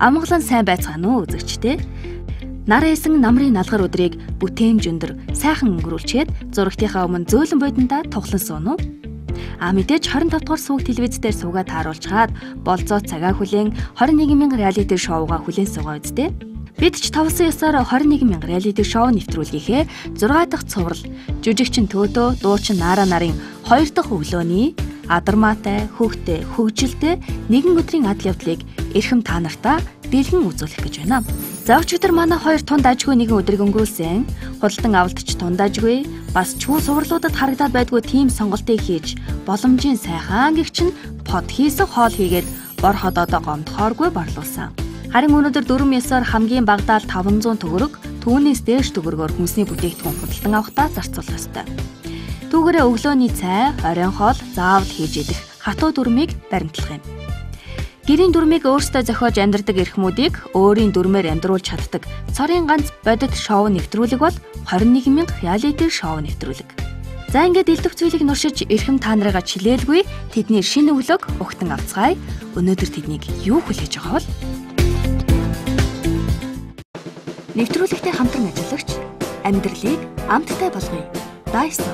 Амгалан сайн байцгаана уу үзэгчдээ. Нар эсэн намрын налгар өдрийг бүтээмж өндөр сайхан өнгөрүүлчихэд зурагтынхаа өмнө зөөлөн бодонда тухлан суун уу? Мэдээж 25 дугаар сувг телевиз дээр суугаад тааруулчаад болзоо цагаа хүлээн 21,000 реалити шоуга хүлээн суугаа үздэй. Бид ч товсон ёсоор 21,000 реалити шоу нэвтрүүлгийнхээ 6 дахь цуврал жүжигчин Төөдөө, дуучин Наара нарын 2 дахь өглөөний адармаатай, хөвгтэй, хөгжилтэй нэгэн өдрийн адал явдлыг эрхэм та нартаа бэлгэн үзүүлэх гэж байна. За өчигдөр манай хоёр тунд ажгүй нэгэн өдрийг өнгөрүүлсэн. Худалдан авалтч тунд ажгүй, бас чүү суврлуудад харагдаад байдгүй тийм сонголтыг хийж боломжийн сайхан гихчин под хийсэн хоол хийгээд бор ходоодоо гомдохооргүй борлуулсан. Харин өнөөдөр 4 мясаар хамгийн багадаа 500 төгрөг, түүнээс дээш төгрөгөөр хүнсний бүтээгдэхүүн худалдан авахдаа зарцуулах ёстой. Түүгээрээ өглөөний цай, оройн хоол заавал хийж идэх хатуу дүрмийг баримтлах юм. Гэрийн дүрмийг өөрсдөө зохиож амьдардаг эрхмүүдийг өөрийн дүрмээр амьдруулж чаддаг цорын ганц бодит шоу нэвтрүүлэг бол 21,000 реалити шоу нэвтрүүлэг. За ингээд элдв зүйлийг нуршиж эрхэм та нарыгаа чилээлгүй тэдний шинэ өглөөг өгтөн авцгаая. Өнөөдөр тэднийг юу хүлээж байгаа бол? Нэвтрүүлэгтээ хамтран ажиллагч амьдралыг амттай болгоё. Дайсо.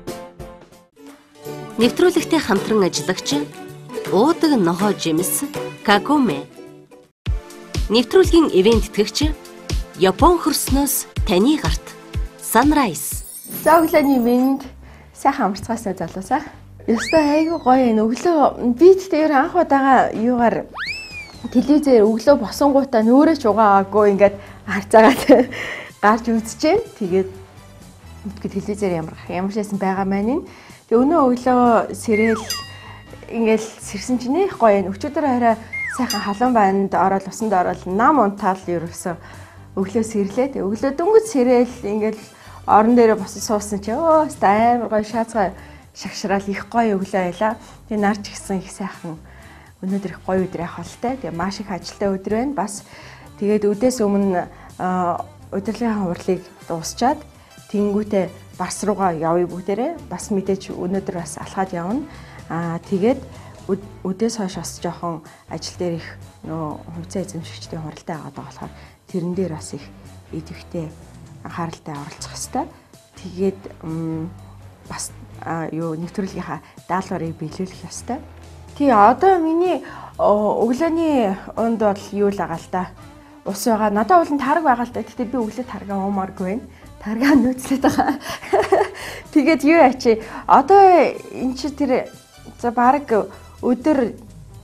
Нэвтрүүлэгтээ хамтран ажиллагч уудаг нохоо жимс Какоме. Нэвтрүүлгийн ивент тэтгэгч Япон хөрснөөс таны гарт Sunrise. За өглөөний минь сайхан амарцгаасаа залуусаа. Ёстой айгүй гоё энэ өглөө бит дээр анх удаага юугаар телевизээр өглөө босонгуудаа нөөрэ ч угаагүй ингээд харцаагаад гарч үзчихээн. Тэгээд телевизээр ямар шээсэн байгаа маань. Тэгээ өнөө өглөө сэрэл ингээл сэрсэн чинь их гоё энэ өчигдөр хараа сайхан халуун байнд ороод усанд ороод нам унтаал ерөөсө өглөө сэрлээ. Тэгээ өглөө дөнгөж сэрэл ингээл орон дээр босож суусан чи амар гоё шаацгаа шагшраал их гоё өглөө байлаа. Тэгээ нарч гисэн их сайхан өнөөдөр их гоё өдөр явах болтой. Тэгээ маш их ажилтай өдөр байна. Бас тэгээд өдөөс өмнө удирдлагын хурлыг дуусчаад тэнгүүтээ бас руугаа явъя бүгдээрээ. Бас мэдээч өнөөдөр бас алхаад явна. Тэгээд өдөөс хойш бас жоохон ажил дээр их нөө хувьцаа эзэмшигчдийн хуралдаа аваад байгаа болохоор тэрэн дээр бас их идэвхтэй анхааралтай оролцох хэрэгтэй. Тэгээд бас нэвтрүүлгийнхаа даалгаврыг биелүүлэх ёстой. Тий одоо миний өглөөний өнд бол юу л байгаа л да. Ус байгаа. Надад бол тараг байгаа л да. Гэхдээ би өглөө таргаа уумааргүй байна. Таргаа нөөцлээд байгаа. Тэгээд юу ячи. Одоо эн чи тэр за баг өдөр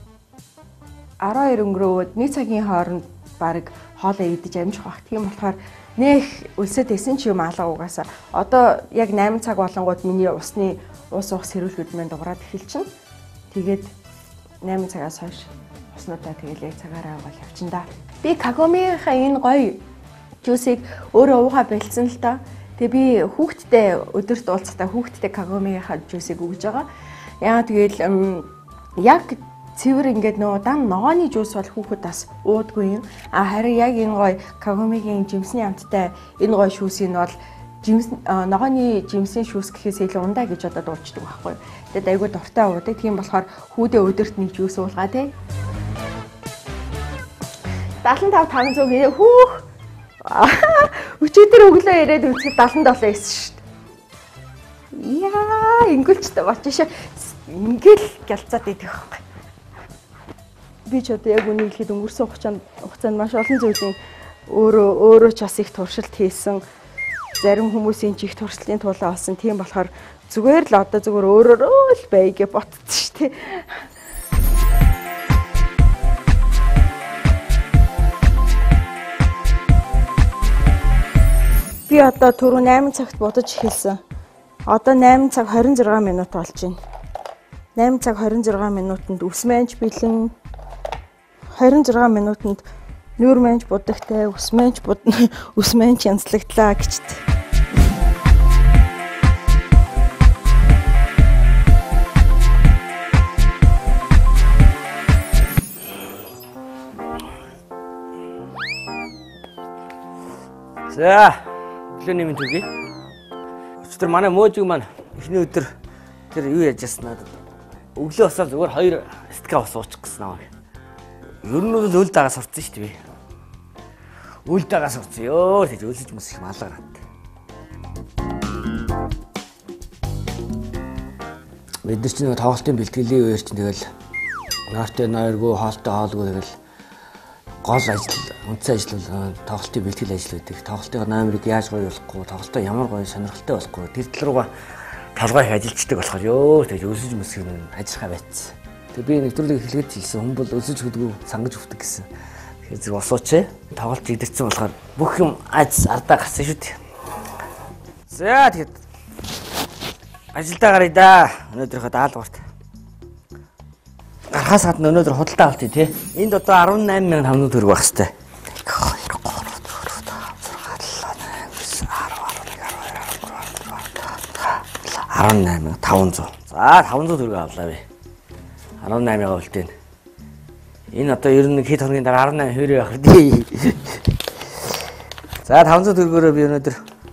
12 өнгөрөөд 1 цагийн хооронд баг хоолоо идэж амжих баг. Тийм болохоор нэх өлсөд исэн ч юм алга угаасаа. Одоо яг 8 цаг болонгууд миний ус уух сэрүүлгүүд мэн дуурайд эхэлчихнэ. Тэгээд 8 цагаас хойш уснуудаа тэгэл яг цагаараа угаал явчихна да. Би Какомеийнхаа энэ гоё жүүсийг өөрөө уугаа бэлдсэн л доо. Тэгээ би хүүхдтэй өдөрт уулзахдаа хүүхдтэй Какомеийнхаа жүүсийг өгж байгаа. Яа тэгэл яг цэвэр ингээд нөө дан ногооны жуус бол хүүхэд бас уудгүй юм. Харин яг энэ гоё Какомегийн жимсний амттай энэ гоё шүүсийг нь бол ногооны жимсийн шүүс гэхээс илүү ундаа гэж одоо дуулцдаг байхгүй. Тэгээд айгүй дуртай уудаг. Тийм болохоор хүүдээ өдөрт нэг жуус уулгаа тий. 75-500 гинэ хүүх. Өчигдөр өглөө ирээд үзэхэд 77 байсан шүү дээ. Яа, ингүүлчтэй болчихшаа. Ингээл гялцаад идэх байхгүй. Би ч одоо яг үнийг хэлэхэд өнгөрсөн хугацаанд маш олон зүйлийн өөрөө ч бас их туршилт хийсэн. Зарим хүмүүсийн ч их туршилтын тулаа олсон. Тийм болохоор зүгээр л одоо зүгээр өөрөөрөө л бай гэж ботсон шүү дээ. Би одоо түрүү 8 цагт будаж эхэлсэн. Одоо 8 цаг 26 минут болж байна. 8 цаг 26 минутанд ус мэнч бэлэн 26 минутанд нүүр мэнч будагтай ус мэнч янзлагдлаа гэжтэй. За өглөөний минь түгье. Өчигдөр манай мөөжиг маань эхний өдөр тэр юу яаж яснаа. Өглөө босоод зүгээр 2 стакан ус уучих гэсэн аа. Ер нь бол үл дагаас сурцсан шүү дээ. Үл дагаас сурцсан ёо гэж өлсөж мөс их малгараад. Бид нар чинь тоглолтын бэлтгэлийн үеэр чинь тэгэл наартай нойргүй хоолтой хоолгүй тэгэл гол ажил үндсэн ажил бол тоглолтын бэлтгэл ажил гэдэг. Тоглолтын номерыг яаж гоё болохгүй, тоглолтоо ямар гоё сонирхолтой болохгүй тэр тал руугаа толгой их ажилчдаг болохоор ёо тэгж өлсөж мөс их ажиллахаа байцсан. Тэгээ би нэвтрүүлэг эхлэхэд хэлсэн хүн бол өлсөж хөдгөө сангаж өвдөг гэсэн. Тэгэхээр зэрэг усууч тоглолт идэрсэн болохоор бүх юм ардаа гарсан шүү дээ. За тэгээд ажилдаа гарыг да. Өнөөдрийнхөө даалгаварт. Гарахаас гадна өнөөдөр худалдаа авалт тий. Энд одоо 18,500 төгрөг байх хэвээр. 18,500. За 500 төгрөг авлаа би. 18-аа үлдээн. Энэ одоо ер нь хэд хоногийн дараа 18 хөрөө явах дээ. За 500 төгрөгөөр би өнөөдөр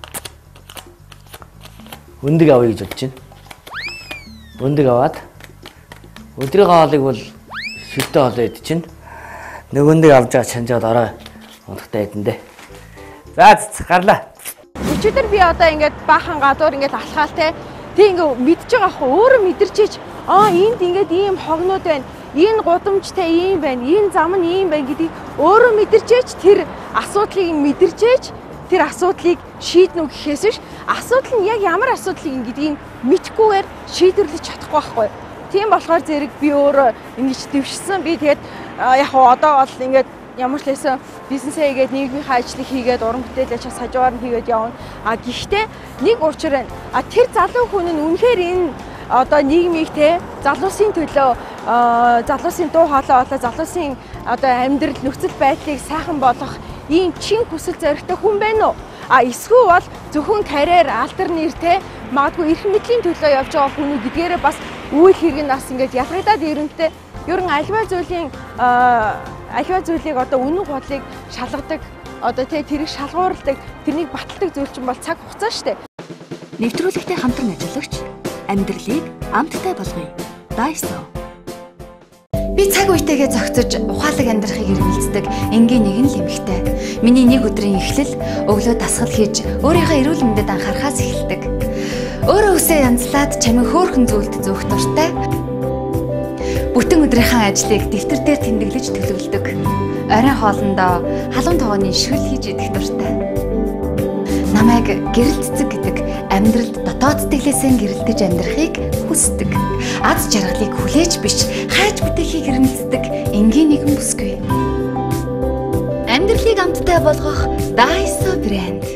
өндөг авъя гэж бодож байна. Өндөг аваад өдрийн хоолыг бол шилтэй хоолоо идэж чинь. Нөгөөндөө авч байгаа чанжаад орой унахтай хэдэндээ. За гарлаа. Өчигдөр би одоо ингээд баахан гадуур ингээд алхаал те. Тэг ингээд мэдж байгаа ах өөрөө мэдэрчээч энд ингээд ийм хогнууд байна. Энэ гудамжтай ийм байна. Энэ зам нь ийм байна гэдгийг өөрөө мэдэрчээч тэр асуудлыг мэдэрчээч тэр асуудлыг шийднэ гэхээс биш асуудал нь яг ямар асуудал гэдгийг мэдхгүйгээр шийдвэрлэж чадахгүй байхгүй. Тийм болохоор зэрэг би өөрөө ингэж дэвшсэн. Би тэгээд яг одоо бол ингээд ямар ч лээсэн бизнесээ хийгээд нийгмийнхаа ажлыг хийгээд уран бүтээл ажил хажуугаар нь хийгээд явна. Гэхдээ нэг учир байна. Тэр залуу хүн нь үнэхээр энэ одоо нийгмийг те залуусын төлөө залуусын дуу хоолой болоо залуусын одоо амьдрал нөхцөл байдлыг сайхан болгох ийм чин хүсэл зоригтой хүн байна уу? Эсвэл бол зөвхөн карьер алдар нэртэй магадгүй эрх мэдлийн төлөө явж байгаа хүн үү гэдгээрээ бас үйл хэрэг нь бас ингээд ялгагдаад ирэнтэй. Ер нь альва зүйлийг одоо үнэн бодлыг шалгадаг одоо тэрийг шалгуурладаг тэрнийг баталдаг зүйл чинь бол цаг хугацаа штэ. Нэвтрүүлэгтэй хамтран ажиллагч амьдралыг амттай болгоё. Дайсо. Би цаг үетэйгээ зохицож ухаалаг амьдрахыг эрмэлздэг энгийн нэгэн л эмэгтэй. Миний нэг өдрийн эхлэл өглөө дасгал хийж өөрийнхөө эрүүл мэндэд анхаарахаас эхэлдэг. Өөрөө үсээ янзлаад чамин хөөрхөн зүйлд зөөх дуртай. Бүтэн өдрийнхөө ажлыг дэвтэр дээр тэмдэглэж төлөвлөдөг. Оройн хоолндоо халуун тогооны шүл хийж идэх дуртай. Намайг гэрэл цэцэг гэдэг амьдралд дотоод сэтгэлээсээ гэрэлтэж амьдрахыг хүсдэг. Аз жаргалыг хүлээж биш хайж бүтэхийг эрмэлздэг энгийн нэгэн бүсгүй. Амьдралыг амттай болгох Daiso брэнд.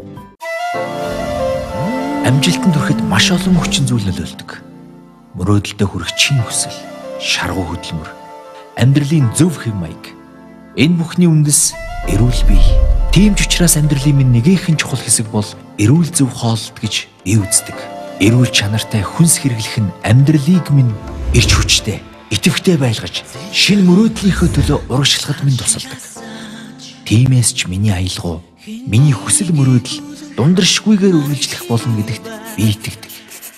Амжилтанд хүрэхэд маш олон хүчин зүйл нөлөөлдөг. Мөрөөдөлтөд хүрэх чин хүсэл, шаргуу хөдөлмөр, амьдралын зөв хэв маяг. Энэ бүхний үндэс эрүүл бие. Тийм ч учраас амьдралын минь нэгэн чухал хэсэг бол эрүүл зөв хооллолт гэж би үздэг. Эрүүл чанартай хүнс хэрэглэх нь амьдралыг минь эрч хүчтэй, идэвхтэй байлгаж, шинэ мөрөөдлийнхөө төлөө урагшлахад минь тусалдаг. Тиймээс ч миний аялгау, миний хүсэл мөрөөдөл дундаршгүйгээр үргэлжлэх болно гэдэгт би итгэдэг.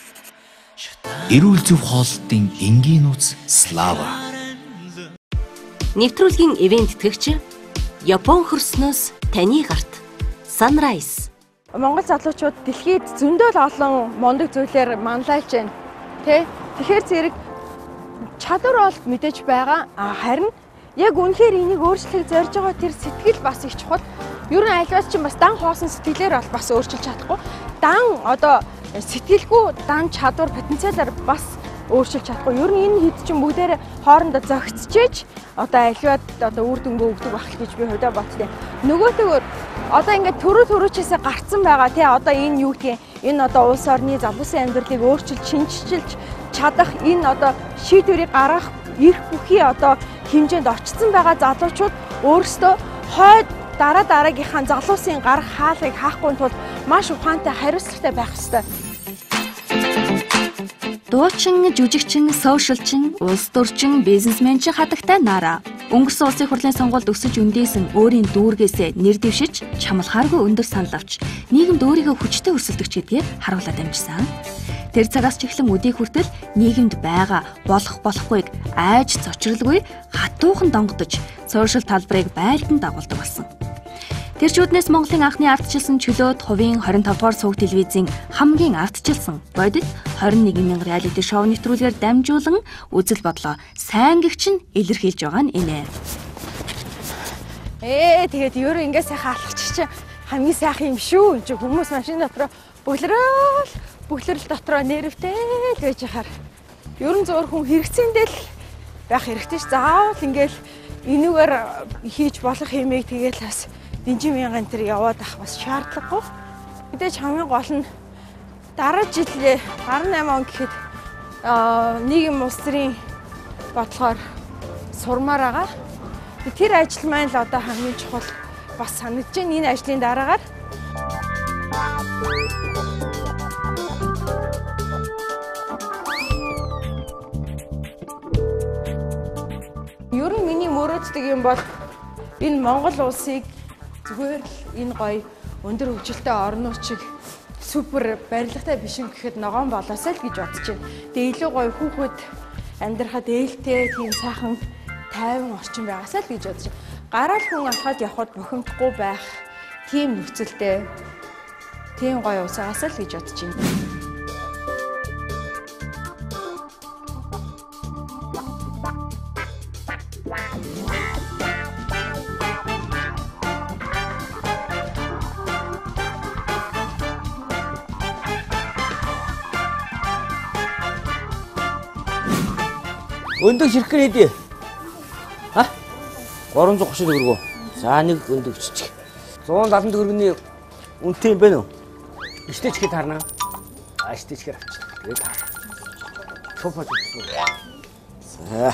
Эрүүл зөв хооллолтын энгийн нууц Слава. Нэвтрүүлгийн ивент тэтгэгч Япон хөрснөөс таны гарт Sunrise. Монгол залуучууд дэлхийд зөндөл олон мундаг зүйлээр манлайлж байна. Тэгэхээр зэрэг чадвар бол мэдээж байгаа. Харин яг үнэхээр энийг өөрчлөхийг зорж байгаа тэр сэтгэл бас их чухал. Ер нь альваас чинь бас дан хоосон сэтгэлээр бол бас өөрчилж чадахгүй. Дан одоо сэтгэлгүй дан чадвар потенциалаар бас өөрчилж чадахгүй. Ер нь энэ хэд чинь бүгдээр хоорондоо зохицчихэж одоо альваад одоо үр дүнгээ өгдөг байх гэж би хувьдаа бодсон. Нөгөөтэйгөр одоо ингээд төрөөчөөсөө гарцсан байгаа тий одоо энэ юу гэдгийг энэ одоо улс орны залуусын амьдралыг өөрчилж шинжчилж чадах энэ одоо шийдвэрийг гаргах эрх бүхий одоо хэмжээнд очсон байгаа залуучууд өөрсдөө хойд дараагийнхаа залуусын гарах хаалгыг хаахгүй тул маш ухаантай хариуцлагатай байх ёстой. Дуучин, жүжигчин, сошиалчин, улс төрчин, бизнесменчин хатагтай Нара. Өнгөрсөн улсын хурлын сонгуульд өсөж өндөөсөн өөрийн дүүргээсээ нэр дэвшиж, чамлахааргүй өндөр санал авч, нийгэмд өөрийгөө хүчтэй өрсөлдөгч гэдгийг харуулад амжсан. Тэр цагаас ч эхлэн өдий хүртэл нийгэмд байгаа болохгүйг айж цочролгүй хатуухан донгодож сууршил талбарыг байлдан дагуулдаг болсон. Тэрчүүднээс Монголын анхны ардчилсан чөлөөт хувийн 25 дугаар суваг телевизийн хамгийн ардчилсан бодит 21 мянган реалити шоу нэвтрүүлгээр дамжуулан үзэл бодлоо сайн гэгч нь илэрхийлж байгаа нь инээ. Тэгээд ерөө ингээ сайхан алхачих чинь хамгийн сайхан юм шүү. Энд хүмүүс машин дотроо бүглэрэл дотроо нэрвтэй л байж хахаар ерөн зөөр хүн хэрэгцээндээ л байх хэрэгтэй ш. Заавал ингээл энүүгээр хийж болох юмыг тэгээл бас дэнжин мянган тэр яваад ах бас шаардлагагүй. Мэдээж хамгийн гол нь дараа жилээ 18 он гэхэд нийгэм улс төрийн бодлогоор сурмаар байгаа. Тэр ажил маань л одоо хамгийн чухал бас санагдаж байна. Энэ ажлын дараагаар ер нь миний мөрөөддөг юм бол энэ Монгол улсыг зүгээр л энэ гоё өндөр хөгжилтэй орнууд шиг супер барилгатай биш юм гэхэд ногоон болоосай л гэж бодож байна. Тэгээ илүү гоё хүүхэд амьдрахад ээлтэй тийм сайхан тайван орчин байгаасай л гэж бодож байна. Гараал хүн алхаад явхад бухимдахгүй байх тийм нөхцөлтэй тийм гоё усаасай л гэж бодож байна. Өндөг ширхгэр хэдий. 330 төгрөгөө. За нэг өндөг чичиг. 170 төгрөгийн үнэтэй юм байна уу? Иштэй ч хэд харна. Иштэй ч хэд авчих. Тэгээд шофо зүгсэн. За.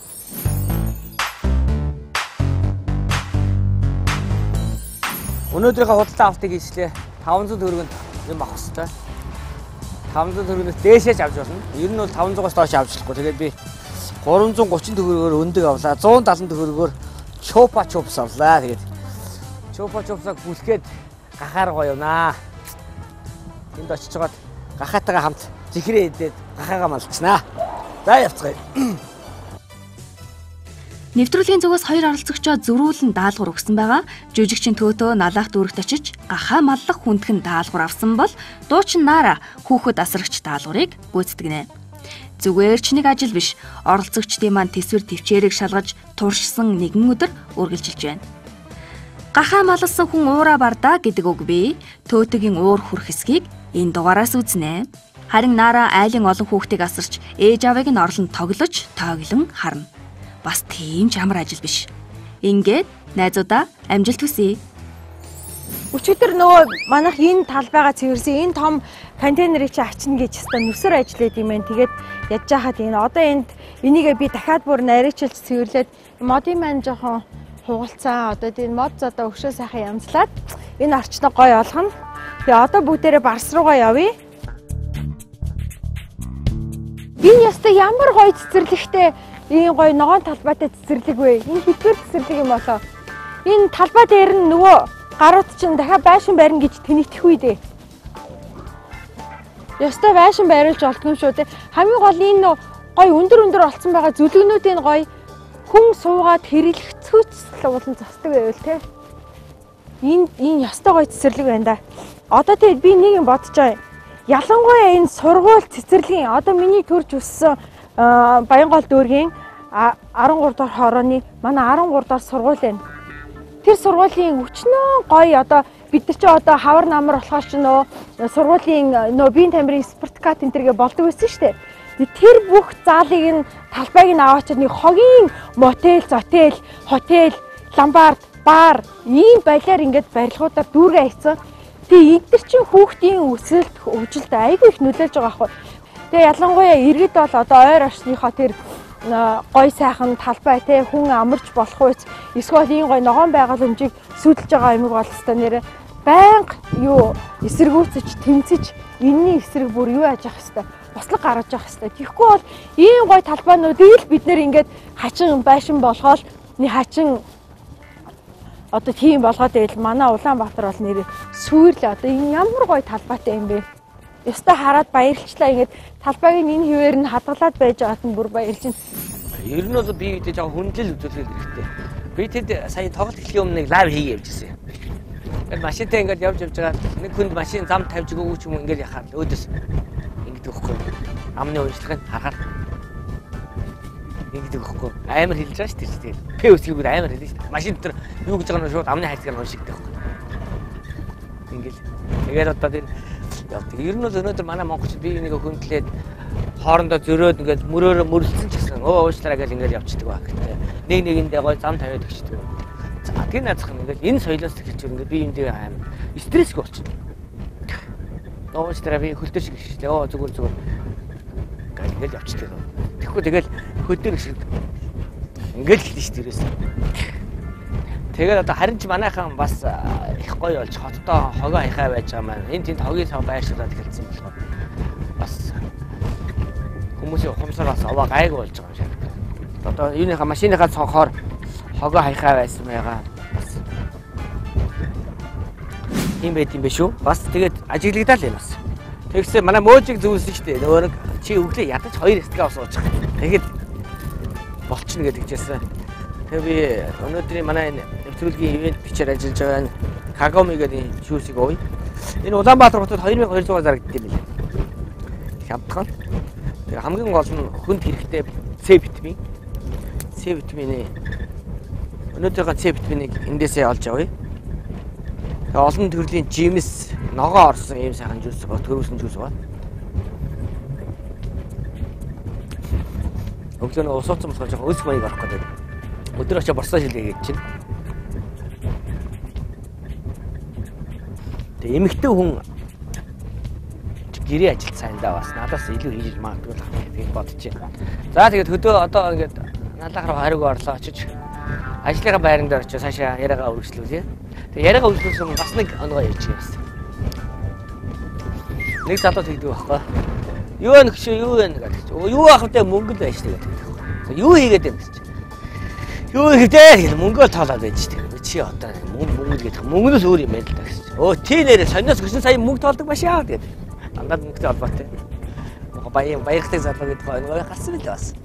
Өнөөдрийнхээ худалдаа авалтыг хийслээ. 500 төгрөгөнд юм авах хэрэгтэй. 500 төгрөгөөс дээшээж авч болно. Ер нь бол 500-аас доош авч болохгүй. Тэгээд би 330 төгрөгөөр өндөг авлаа. 170 төгрөгөөр чупа чупс авлаа. Тэгээд чупа чупсаг бүлхгээд гахаар гоё юмнаа. Энд очиж жагаад гахаатайгаа хамт зихрээ идээд гахаагаа малчнаа. За явцгаая. Нэвтрүүлгийн зүгээс хоёр оролцогчоо зөрүүлэн даалгавар өгсөн байгаа. Жүжигчин Төтөө налаах дүүрэгт очиж гахаа маллах хүндхэн даалгавар авсан бол дуучин Наара хүүхэд асрагч даалгаврыг гүйцэтгэнэ. Зүгээр ч нэг ажил биш. Оролцогчдын маань тэсвэр төвчээрийг шалгаж туршсан нэгэн өдөр үргэлжилж байна. Гахаа малсан хүн уура бардаа гэдэг үг бий. Төтөгийн уур хүрх хэсгийг энэ дугаараас үзнэ. Харин Наара айлын олон хүүхдийг асарч ээж авааг нь орлон тоглож тооглон харна. Бас тийм ч амар ажил биш. Ингээд найзуудаа амжилт хүсье. Өчигдөр нөгөө манайх энэ талбайгаа цэвэрсэн энэ том контейнерыг чи ачна гэж хэвээр нүсэр ажиллаад юм байна. Тэгээд ядж хахад энэ одоо энийгээ би дахиад бүр нарийчилж цэвэрлээд модын маань жоохон хугалцаа. Одоо энэ мод зодоо өгшөө сайхан ямслаад энэ орчноо гоё олгоно. Тэгээ одоо бүгдээрээ барс руугаа явъя. Энэ ястай ямар гоё цэцэрлэгтэй ийм гоё ногоон талбайтай цэцэрлэг вэ? Энэ хэдгээр цэцэрлэг юм болоо? Энэ талбай дээр нь нөгөө гарууд чинь дахиад байшин барина гэж тэнэгдэх үү дээ. Ястай байшин барилж олдгоо шүү дээ. Хамгийн гол энэ гой өндөр олцсон байгаа зүлгэнүүдийн гой хүн суугаад хэрэглэцгүүцэл уулан застдаг байвал те. Энэ ястай гой цэцэрлэг байна да. Одоо тэгээд би нэг юм бодож байгаа. Ялангуяа энэ сургууль цэцэрлэгийн одоо миний төрж өссөн Баянгол дүүргийн 13 дахь хорооны манай 13 дахь сургууль байна. Тэр сургуулийн өчнөө гоё одоо бид нар ч одоо хавар намар болохоос ч нөө сургуулийн нөө биеийн тамирын спортикат энтергээ болдог байсан шүү дээ. Тэр бүх заалыг нь талбайг нь аваачаад нэг хогийн мотел, зотел, хотел, ломбард, бар ийм балиар ингээд барилгуудаар дүүргээ хийсэн. Тэгээ эдгээр чинь хүүхдийн өсөлт, хөгжилд айгүй их нөлөөлж байгаа байхгүй. Тэгээ ялангуяа иргэд бол одоо ойр орчныхоо тэр гой сайхан талбай те хүн амарч болох үйс эсвэл ийм гой ногоон байгууламжийг сүйдэлж байгаа юмг бол өстой нэрэ байнга юу эсэргүүцэж тэмцэж энэний эсрэг бүр юу яаж явах хэвээр бослог гаргаж явах хэвээр. Тэгэхгүй бол ийм гой талбайнуудыг л бид нэр ингээд хачин байшин болгоол нэг хачин одоо тийм болгоод байл манай Улаанбаатар бол нэр сүйрлээ одоо энэ ямар гой талбайтай юм бэ? Ёстой хараад баярлчлаа. Ингээд талбайгийн энэ хിവэр нь хадгалаад байж байгаад нь бүр баярлж байна. Ер нь бол би үүтэй жоо хүндлэл үзүүлэх хэрэгтэй. Би тэд сая тоглолт эхлэхийн өмнө нэг лайв хийе явж ирсэн. Ингээд машинтай ингээд явж байгаа нэг хүнд машин зам тавьж өгөөгүй ч юм уу ингээд яхаар өөдөөс ингээд өгөхгүй. Амны уншлагыг харахаар ингээд өгөхгүй. Амар хэлж байгаа шүү дээ. П үсгийг амар хэлж шүү дээ. Машин дотор юу гэж байгаа нь шууд амны хайцгаар уншигдэх байхгүй. Ингээд тэгээд одоо тэр ер нь бол өнөөдөр манай монголчууд би нэг хүндлээд хоорондоо зөрөөд ингээд мөрөөрөө мөрлцсөн ч гэсэн уушлараа гэж ингээд явчихдаг баг. Нэг нэгэндээ гой зам тавиад өгчдөг. За тэр наацх нь ингээд энэ соёлоос эхэлж ингээд би юм дээр аим стрессг болчихно. Уушлараа би хөлтөө шиг шээ. Зүгээр ингээд явчихдаг. Тэгэхгүй тэгэл хөдөр шиг ингээд л тийш тэрээс. Тэгээд одоо харин ч манайхан бас их гоё болж хоттой хогоо хайхаа байж байгаа маань. Энд тэнд хогийн сав байршуулаад эхэлсэн болохоор бас хүмүүсийн ухамсар бас овоо гайг болж байгаа юм шиг. Одоо юуныхаа машиныхаа цонхоор хогоо хайхаа байсан байгаа. Бас юм байт юм биш үү? Бас тэгээд ажиглагдал юм бас. Тэгсэн манай мөөжиг зөвлөсөн шүү дээ. Нөгөө нэг чи өглөө ядаж 2 стга сууж байгаа. Тэгээд болчихно гэдэг чийсэн. Тэгээ би өнөөдрийн манай нэвтрүүлгийн ивент бичээр ажиллаж байгаа Кагоми гэдэг шүүсийг ууя. Энэ Улаанбаатар хотод 2200 зарагддаг юм билээ. Хямдхан. Тэгээ хамгийн гол нь хүнд хэрэгтэй С витамин. С витамины өнөөдрийн С витаминыг эндээсээ олж авъя. Тэгээ олон төрлийн жимс, ногоо орсон ийм сайхан жуус ба төрүүлсэн жуус ба. Өглөө нь усууцсан болохоор жоохон өс маяг орох гэдэг. Өдөр очиж борсоо шилгээ гэж чинь. Тэгээ эмэгтэй хүн гэрээ ажилт сайндаа бас надаас илүү хийж магадгүй л би бодож байна. За тэгээд хөдөө одоо ингээд налах руу хариуг орлоо очиж ажлынхаа байран дээр очиж цаашаа яриагаа үргэлжлүүлье. Тэгээ яриагаа үргэлжлүүлсэн бас нэг онгоо ярьж байсан. Нэг залуу тэгдэг байхгүй. Юу вэ гэж юу вэ гэж. Юу авах вэ мөнгө л байж тэгээд. Юу хийгээд юм гэж. Юу хийдээ мөнгөө тоолоод байж тийм. Чи одоо мөнгө гэдэг мөнгнөөс өөр юм байл та гэсэн. Өө тий нэрээ сониос 30 сая мөнгө тоолдог маш яа гэдэг. Дандаа мөнгөтэй холбоотой. Баяртай залуу гэдэг гоо гарсан билээ бас.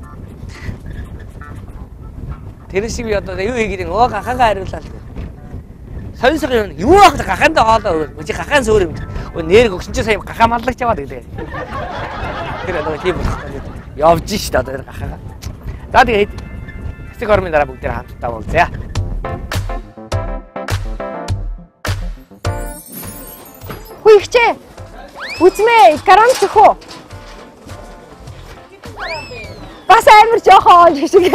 Тэр шиг би одоо юу хийгээд өө гахаага хариуллаа л. Сонисоо юу авах гахаандаа хоолоо чи гахаан сөөр юм. Өө нэр өгсөн чи сая гахаа маллагч яваад гэдэг. Тэр одоо тийм болохгүй. Явж шít одоо гахаага. За тэгээд хэсэг хормын дараа бүгд хамтдаа уулзъя. Хүйгчээ. Үзмээ, гарам цөхөө. Бас амар жоохон шиг.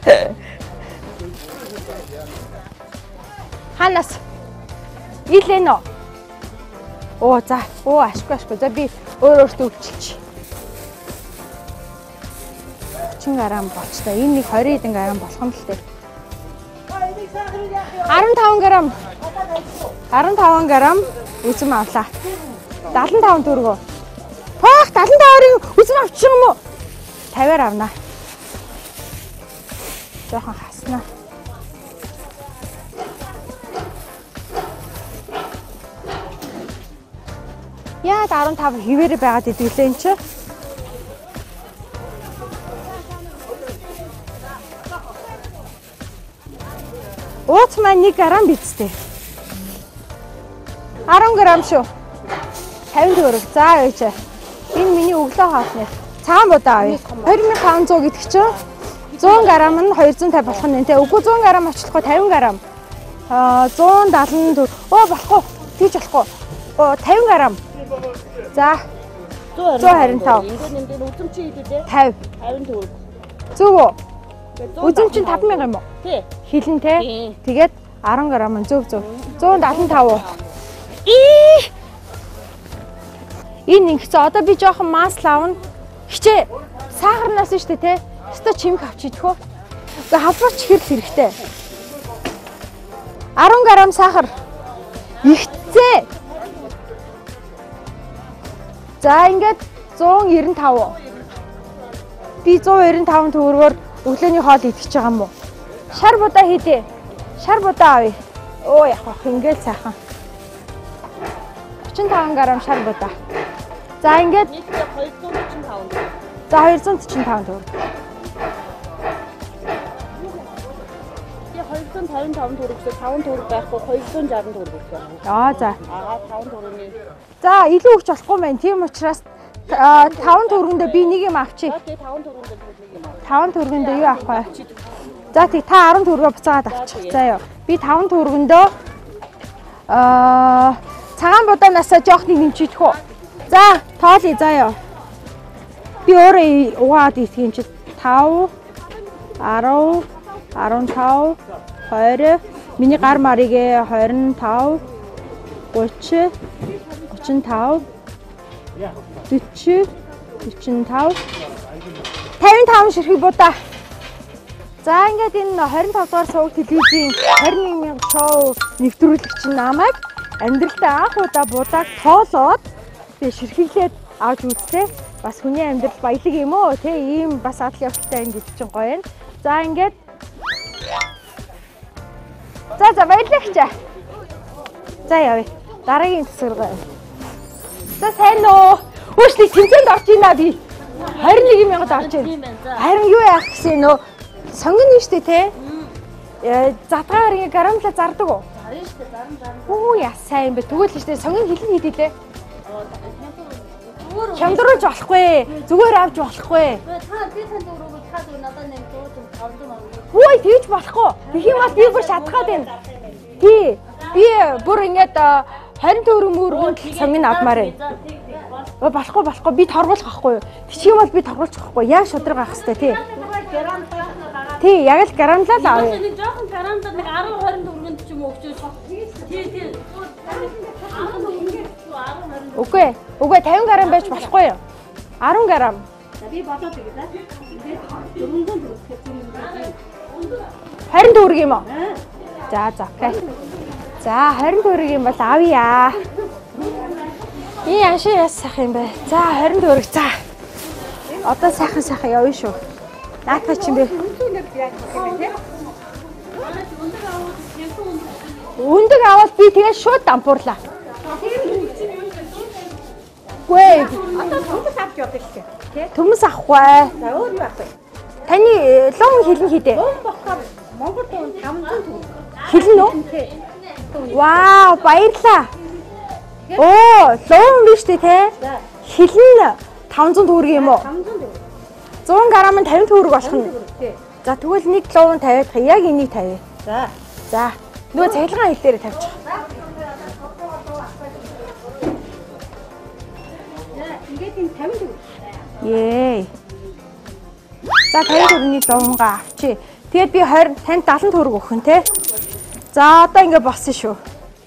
Ханас. Илэнэ. Оо за. Оо ашгүй. За би өөртөө өвчлөч. 30 грамм болчтой. Энэ нэг 20 хэдэн грамм болох юм л дээ. 15 грамм. 15 грамм үзэм авлаа. 75 төгрөгөө. Пах 75-ыг үзэм авчих юм уу? 50-аар авнаа. Жохон хаснаа. Яа 15 хിവэрэ байгаад идэглээ энэ чи. Ууц маань 1 грамм бицтэй. 10 грамм шүү. 50 төгрөг. За ээж. Энэ миний өглөө хоолны. Цагаан будаа авъя. 2500 гэдэг чинь 100 грамм нь 250 болох нь тэ. Үгүй 100 грамм очлохгүй 50 грамм. 174. Оо болохгүй. Тийж болохгүй. 50 грамм. За 125. Ингээд нэмдээ үзэм чи хийдээ. 50. 50 төгрөг. Зөв үү? Үзэм чинь 5000 юм уу? Тий. Хилэн те. Тэгээд 10 грамм зөв. 175. Энэ ингэсэн одоо би жоохон масл аавна. Хичээ. Сахарнаас нь штэ те. Өстө чимэг авчидэх үү? Гэхдээ халбарч хэрэг хэрэгтэй. 10 грамм сахар. Ихцээ. За ингээд 195. Би 195 төгрөгөөр өглөөний хоол идэж байгаа юм уу? Шар будаа хийдээ. Шар будаа авъя. Оо яг ингээл сайхан. 35 грамм шар будаа. За ингээд 245 төгрөг. за 245 төгрөг. Би 255 төгрөгөөс 5 төгрөг байхгүй 260 төгрөг өгсөн. За. 5 төгрөгийн. За илүү өгч болохгүй мэн. Тийм учраас 5 төгрөгөндөө би нэг юм авчи. Тэгээ 5 төгрөгөнд нэг юм аа. 5 төгрөгөндөө юу авах вэ? За тий та 10 төгрөгөө буцаагаад авчих. За ёо. Би 5 төгрөгөндөө цагаан будаанаас жоох нэг нэмчихэх үү. За тоолъё заа ёо. Би өөрөө угаад идэх юм чи 5 10 15 20 миний гар марыгээ 25 30 35 40 45 55 ширхэг будаа. За ингээд энэ 25 дугаар суваг телевизийн 21,000 шоу нэвтрүүлэгч намайг амьдралдаа анх удаа будааг тоолоод тэг ширхэглээд авч үзтээ. Бас хүний амьдрал баялаг юм уу те ийм бас адал явдалтай юм гэдэг чинь гоё юм. За ингээд За баялагч. За явъя. Дараагийн төсвөр. За сайн уу? Өөшли тэмцээнд орж ийна би. 21,000-д орж байна. Харин юу яах гэсэн нөө сонгоно нь штэ те. Задгаар ингээ грамлаа зардаг уу? Зарна штэ, зарна. Хөө яа сайн бэ. Тэгвэл штэ сонгоно хилэн хийдээ. Хямдруулж болохгүй. Зүгээр авч болохгүй. Та би танд өрөөгөө таад надад нэг 500 авах. Хөөе тэгж болохгүй. Тэгэх юм бол би бүр шатгаад байна. Тий. Би бүр ингээд 20 төгрөг мөргөнд сонгоно авмаар байна. Болохгүй би торгуулах байхгүй юу? Тэгчих юм бол би торгуулчих байхгүй. Яг шудраг авах хэрэгтэй тий. Тий, яг л грамлаа л авъя. Нэг жоохон грамлаа нэг 10 20 төгрөгөнд ч юм уу өгч. Тий. Үгүй 50 грамм байж болохгүй юу? 10 грамм. За би бодоод өгье за. 400 төгрөг. 20 төгрөг юм уу? За окей. За 20 төгрөг юм бол авъя. И яшаа ясах юм бэ? За 20 төгрөг за. Одоо сайхан явъя шүү. Наатах чинь бэ? Өндөг аваад би тэгээд шууд дампуурлаа. Гүй. Одоо төмс авч явдаг гэх тий. Төмс авахгүй. За өөр юу авах вэ? Таны лон хилэн хийдэ. Лон бохоор Монгол тоо 500 төгрөг. Хилэн үү? Вау, баярлаа. Оо, лон биш тий те. Хилэн 500 төгрөг юм уу? 500 төгрөг. 100 грамм нь 50 төгрөг болох нь. За тэгвэл нэг лон 50 яг энийг 50. За. Нөгөө цахилгаан хил дээр тавьчих. Ингээд энэ 50 төгрөг. Ее. За 50 төгрөгийн лонгаа авчи. Тэгээд би 20 танд 70 төгрөг өгөх нь те. За одоо ингээд болсон шүү.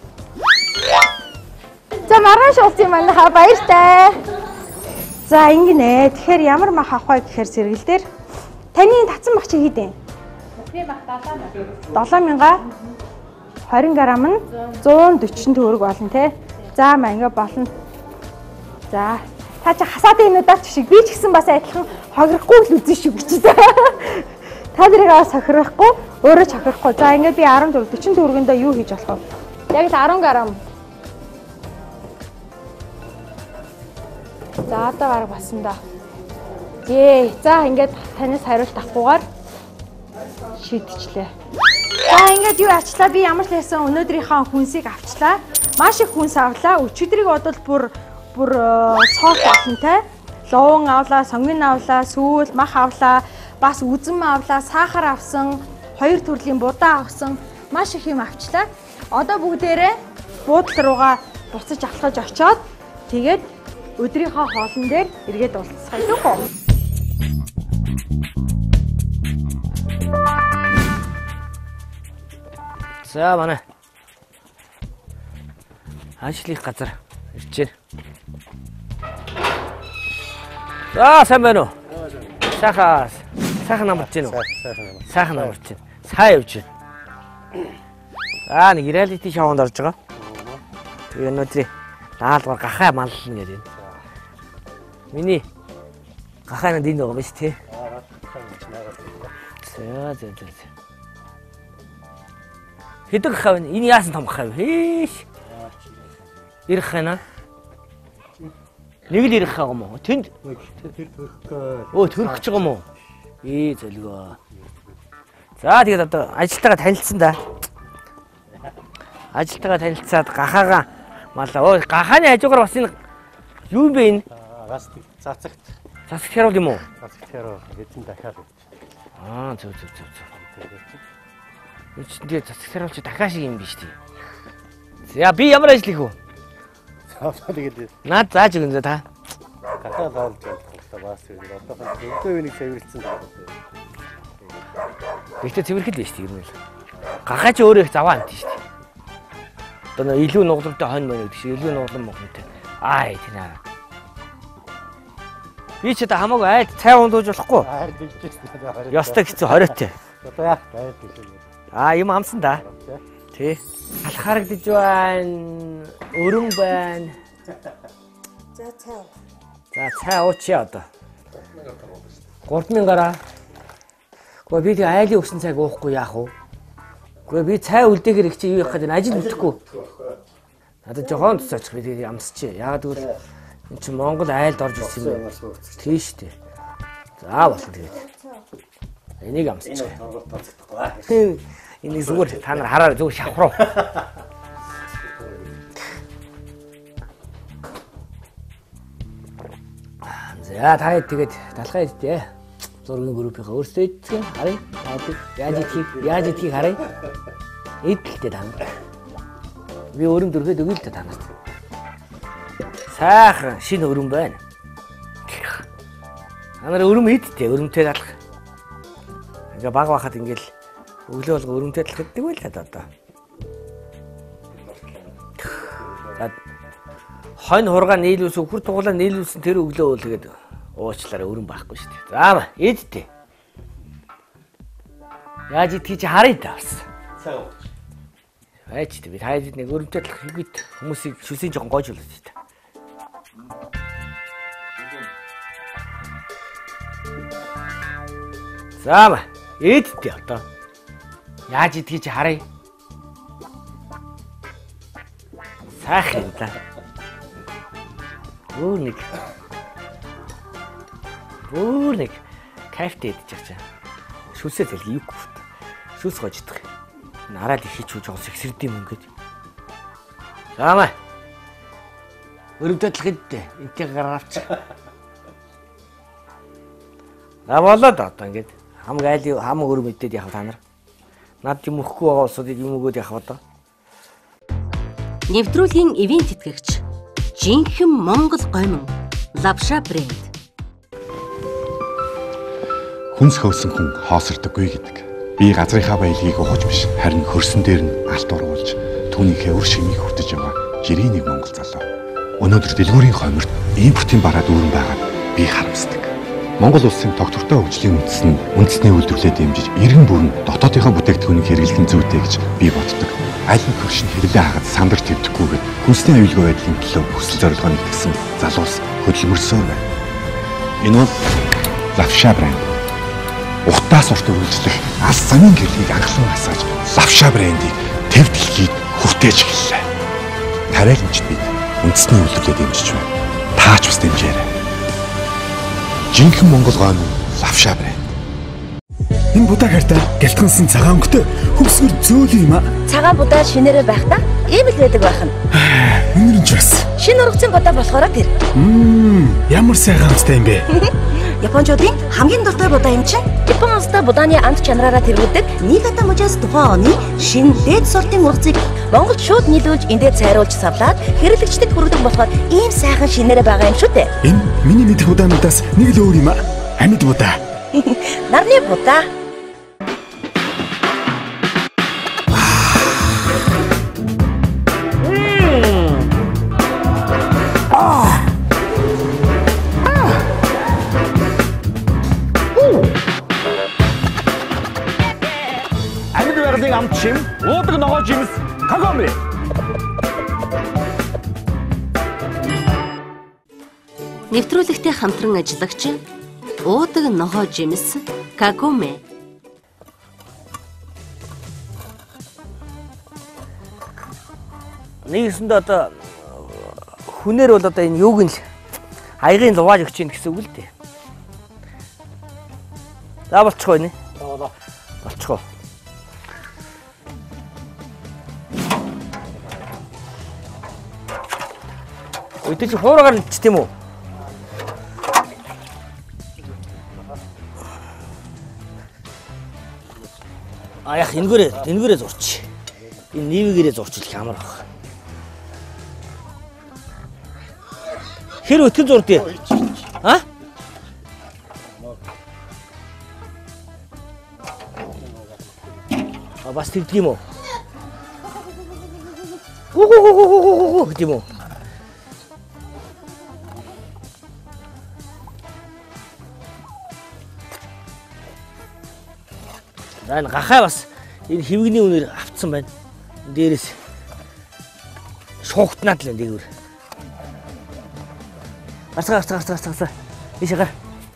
За маргааш уулзъя манайха баяртай. За ингэнэ. Тэгэхээр ямар мах авах вэ гэхээр сэргэл дээр таны татсан мах чи хийдэн. Бүхний мах 7,000. 20 грамм нь 140 төгрөг болно те. За манга болно. За та чи хасаатын юмудаа ч шиг би ч гэсэн бас адилхан хохирохгүй л үзэн шүү гэж тэ. Та нарыг бас хохирохгүй өөрөө ч хохирохгүй. За ингээд би 10 төгрөг 40 төгрөгөндөө юу хийж болох вэ? Яг л 10 грамм. За одоо гараг басан да. За ингээд танаас хариулт авахгүйгээр шийдчихлээ. За ингээд юу ачлаа би ямар ч байсан өнөөдрийнхөө хүнсийг авчлаа. Маш их хүнс авлаа. Өчигдрийг бодвол бүр цоох болонтой. Луун авлаа, сонгон авлаа, сүүл, мах авлаа, бас үзэм авлаа, сахар авсан, 2 төрлийн будаа авсан. Маш их юм авчлаа. Одоо бүгдээрээ буудлын руугаа буцаж алхаж очиод тэгээд өдрийнхөө хоолн дээр эргээд уулзцгаая дүүх. За манай ажлын газар ирж байна. За сайн байна уу? Сайхан амарч байна уу? Сайхан амарч байна. Сайн явж байна. Нэг реалити шоунд орж байгаа. Тэгээ өнөөдөр даалгавар гахаа маллна гэдэг. Миний гахааны динд байгаа юм шүү тий. За. Хэдэг гахаа вэ? Энэ яасан том гахаа вэ? Ирэх хана. Нэг л ирэх байгаа юм уу? Тэнд төрөх гэж байгаа юм уу? Зөлгөө. За тэгээд одоо ажилтайгаа танилцсан да. Ажилтайгаа танилцаад гахаага малаа. Гахааны хажуугаар бас энэ юу юм бэ энэ? Цацагт. Цацагт хэрэг юм уу? Цацагт хэрэг эзэн дахиад. Зөв. Тэгээд цацагт хэрэг чи дахиад шиг юм биш тий. За би ямар ажил хийх вэ? Тэгээд наад зааж өгнө та. Гахаа лаалж байгаа бас одоо өдөө үнийг цэвэрлсэн байна. Тэгтээ цэвэрхэл байж тийм юм л. Гахаа ч өөрөө их заваа амт шүү дээ. Одоо илүү нугламтай хонь мөн гэдэг шиг илүү нуглам мохонтой. Тэнэ. Би ч одоо хамаагүй айд цай ундууж болохгүй. Дижсэн. Ёстой хэцүү 20-тэй. Одоо яах вэ? Юм амсан да. Тий. Алх харагдаж байна. Өрөн байна. За цай. За цай ууч одоо. 3000 гараа. Гэхдээ би тэг айлын өгсөн цайг уухгүй яах вэ? Гэхдээ би цай үлдээхэр их чи юу явах гэдэг нь ажил үлдэхгүй. Надад жохон туцаач би тэг ямсчээ. Яагаад гэвэл энэ чинь Монгол айлд орж ирсэн юм. Тийм шүү дээ. За болно тэгээд. Энийг амсчих. Энийг зүгээр та нар хараа зүгээр шавхруу. За та тэгээд талхаа идтээ. Зургийн группийнхаа өөрсдөө идэх харъя. Яаж идхийг харъя. Идэлтэй та нар. Би өрөм дөрөхөд өгье л та нарт. Сайхан шинэ өрөм байна. Та нар өрөм идтээ, өрөмтэй талах. Ингээ баг бахад ингээл өглөө болго өрөмтэй талах гэдэг байл та одоо. Хонь хургаа нийлүүлсэн, үхэр тугуулаа нийлүүлсэн тэр өглөө үлгээд уучлаарай өрөм байхгүй шүү дээ. За идтээ. Яаж идэх чи харъя та бас. Цай ууч. Айч би таад нэг өрөмтэй талах хийгээд хүмүүсийг шүсийн жоохон гойжуулаад та. За идтээ одоо. Яаж идэх чи харъя. Сайхан та. Өөр нэг кайфтэй идэж чаа. Шүсээ зэлгүй юу гүт. Шүс гождох. Нараад их хийж жоохон сэгсэрд юм ингээд. Заамаа. Өрөвдөд л хэдтэй. Энтийг гаргавч. Болоод одоо ингээд хам өөр мэдээд яхав та нар. Над юм өгөхгүй байгаа улсуудыг юм өгөөд яхав одоо. Нэвтрүүлгийн ивент тэтгэгч жинхэнэ Монгол гомин Лавша брэнд. Хүнс хөөсөн хүн хоосордоггүй гэдэг. Би газрынхаа баялагийг ухаж биш, харин хөрсөн дээр нь алт уруулж түүнийхээ өр шимийг хүртэж байгаа жирийн нэг монгол залуу. Өнөөдөр дэлгүүрийн хойморт импортын бараа дүүрэн байгаад би харамсдаг. Монгол улсын тогтвортой хөгжлийн үндэс нь үндэсний үйлдвэрлэлд дэмжиж эргэн бүрэн дотоодынхоо бүтээгдэхүүнийг хэрэглэх нь зүйтэй гэж би боддог. Аль нэг хөршин хэрэглээ хахад сандар твдэггүйгээд хүнсний аюулгүй байдлын төлөө хүсэл зорилгоо нэгтгэсэн залуус хөдөлмөрсөөр байна. Энэ бол Лавша брэнд. Ухтаас урт үргэлжлэх алс замын гэрлийг анхлан асааж Лавша брэндийг төв дэлхийд хүртээж эхэллээ. Тариаланчид бид үндэсний үйлдвэрлэлд дэмжиж байна. Таач бас дэмжээрэй. Жинхэнэ Монгол гомин Лавша брэнд. Энэ будаа хартай гэлтгэнсэн цагаан өнгөтэй хөвсгөр зөөлөн юм а. Цагаан будаа шинээрээ байхдаа ийм л байдаг байх нь. Үнэр нь ч бас. Шинэ ургацын годаа болохоор тэр. Ямар сайхан амттай юм бэ? Япончуудын хамгийн дуртай будаа юм чинь. Япон улстай будааны амт чанараараа тэргүүлдэг Нигата мужаас тухайн оны шинэ дээд сортын ургацыг Монголд шууд нийлүүлж эндээ цайруулж савлаад хэрэглэгчдэд хүргэх болохоор ийм сайхан шинээрээ байгаа юм шүү дээ. Энэ миний мэдэх будаануудаас нэг л өөр юм а. Амьд будаа. Нарны будаа. Амтшим уудаг ногоо жимс Кагоме. Нэвтрүүлэгтээ хамтран ажиллагч уудаг ногоо жимс Кагоме. Нэгсэндээ одоо хүнээр бол одоо энэ юуг нь аягийн лувааж өгч ийн гэсэн үг л дээ. За болчихоо нэ. Болчихоо. Өдөр чи хуураагаар ч тийм үү? Яг энэгээрээ зурч. Энэ нийвгээрээ зурчих ямар баг. Хэр өтгөн зурдээ? А? Бас тэгдэг юм уу? Гэдэг юм уу? За энэ гахаа бас энэ хэвгний үнээр автсан байна. Дээрээс шуугтнаад л энэ дээгүүр. Гарцгаа. Иш гар.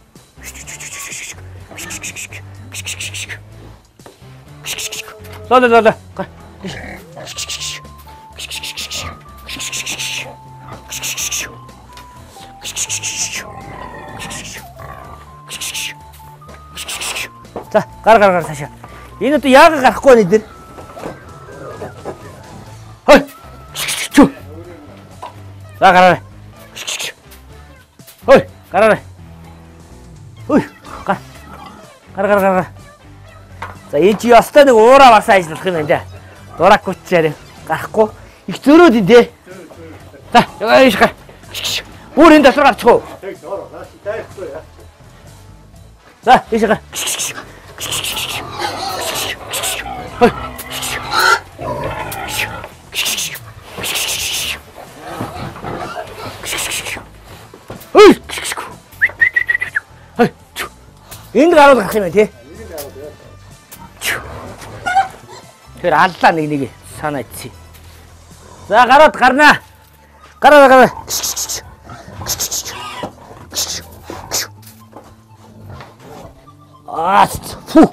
Лаа. Гар. За, гар цаашаа. Энэ одоо яг гарахгүй нэ дээр. Хой. За гараарай. Хой, гараарай. Хой, гар. За энэ чи ястай нэг уураа бас ажиллах юм байна да. Дураагүй ч яриа. Гарахгүй. Их зөрөөд энэ дээ. За, яаш гар. Бүр энэ дотор гарчихгүй. За, ийш гар. Энд гарууд гарах юм байна тий. Тэр аллаа нэг санаа ицсэн. За гарууд гарнаа. Гараа. Фу.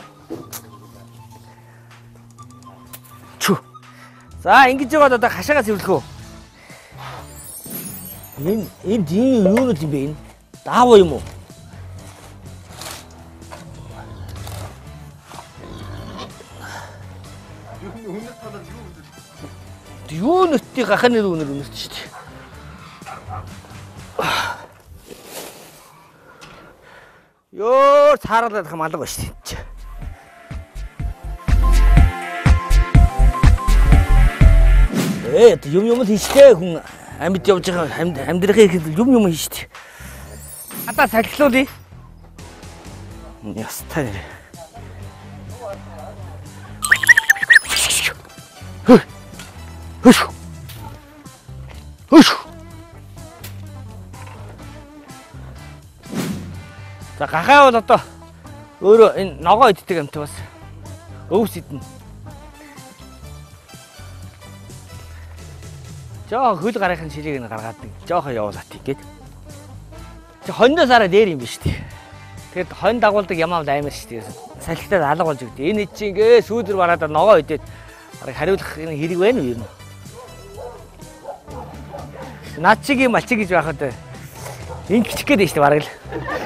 За ингэж яваад одоо хашаагаа цэвэрлэх үү? Энэ юу юм бэ энэ? Даавуу юм уу? Юу нөтти гахны үнэр үнэрч шүү дээ. Ёо цааралаад хам алга ба шүү дээ. Юм хийжтэй хүн амьд явж байгаа амьдрахыг юм хийжтэй. Одоо сахилуулъя. Ястай нэр. За гахаа бол одоо өөрөө энэ ногоо иддэг амт бас өвс идэнэ. Жоо хөл гарахын ширийг нь гаргаад нэг жоохоо явуулаад тийгээд. Чи хондоос араа дээр юм биш үү? Тэгэд хон дагуулдаг ямаа амар шүү дээ. Салхитад алга болж өгдөө. Энэ чи ингээ сүүдэр бараад ногоо идээд хариулах хэрэг байна уу юм? Наад чигийн малчиг гэж байхад ингэчих гээд байна шүү дээ бараг л.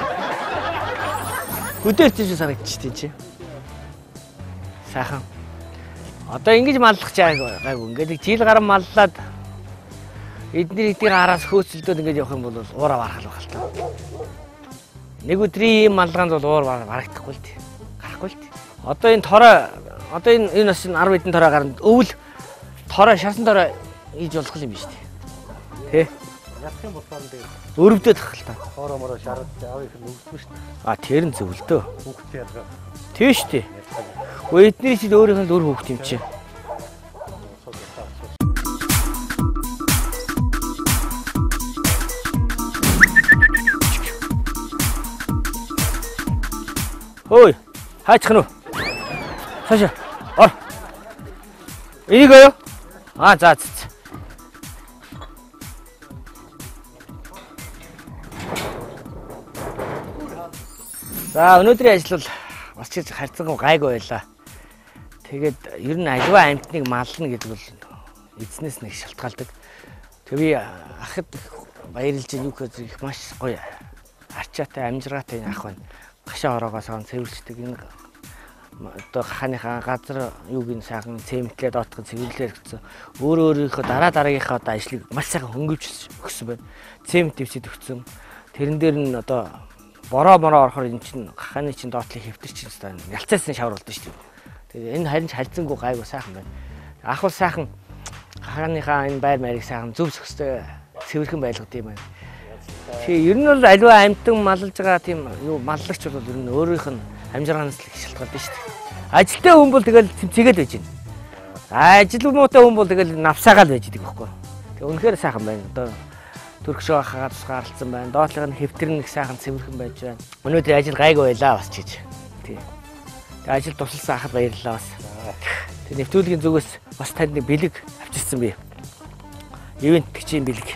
Өдөрч ч санагдчих тий чи. Сайхан. Одоо ингэж маллах чаагүй ингээд жил гарan маллаад эдний эдийн араас хөөцөлдөөд ингэж явах юм бол уураа барах л байна л та. Нэг өдрийн ийм малгаанд бол уур барагдахгүй л тий. Гарахгүй л тий. Одоо энэ торой энэ бас 10 хэдэн торой гарна. Өвөл торой шасан торой ийж болох юм биш тий. Тэ. Ятх юм болохоор тэгээд өрөвдөд тах л та. Хоороо мороо шараад авах юм өгсөн шүү дээ. А тэр нь зөв л дөө. Хүүхд ялгаа. Тийш тий. Эдний чи өөрийнх нь л өр хүүхд юм чи. Ой, хайчих нь уу? Цаашаа. Ор. Энийг юу? За. За өнөөдрийн ажил бол бас ч харьцангуй гайгүй байлаа. Тэгээд ер нь аливаа амьтныг мална гэдэг бол эзнээс нэг шалтгаалдаг. Тэг би ахад баярлж юу гэж их маш гоё. Арчаатай амжиргаатай ах байна. Гашаа ороогоосоо цэвэрчдэг энэ одоо хааныхаа газар юуг нь сайхан цемэнтлээ доотхон цэвэрлэлээр өгсөн. Өөрийнхөө дараагийнхаа одоо ажлыг маш сайхан хөнгөвч өгсөн байна. Цемент дэвчэд өгсөн. Тэрэн дээр нь одоо бороо орохоор эн чинь хааны чинь доотлын хэвтэр чинь одоо ялцаасан шавар болдсон шүү дээ. Тэгээ энэ харин ч харьцангуй гайгүй сайхан байна. Ах бол сайхан хааныхаа энэ байр маяг сайхан зөв зөвхөстэй цэвэрхэн байлгад юм байна. Тэгээ ер нь бол аливаа амьтан маллаж байгаа тийм юу маллагч бол ер нь өөрийнх нь амжиргаанаас л их шалтгаалдаг шүү дээ. Ажилтай хүн бол тэгэл цэмцгээд байж байна. Ажил муутай хүн бол тэгэл навсаагаал байж идэг байхгүй. Тэгээ үнэхээр сайхан байна. Одоо төрөгшөө хаагаар тусгаарлцсан байна. Доотлог нь хэвтэр нэг сайхан цэвэрхэн байж байна. Өнөөдөр ажил гайгүй байлаа бас чиж. Тий. Тэгээ ажил тусалсан ахад баярлалаа бас. Тэгээ нэвтрүүлгийн зүгээс бас танд нэг бэлэг авчирсан би. Ивент тгчийн бэлэг.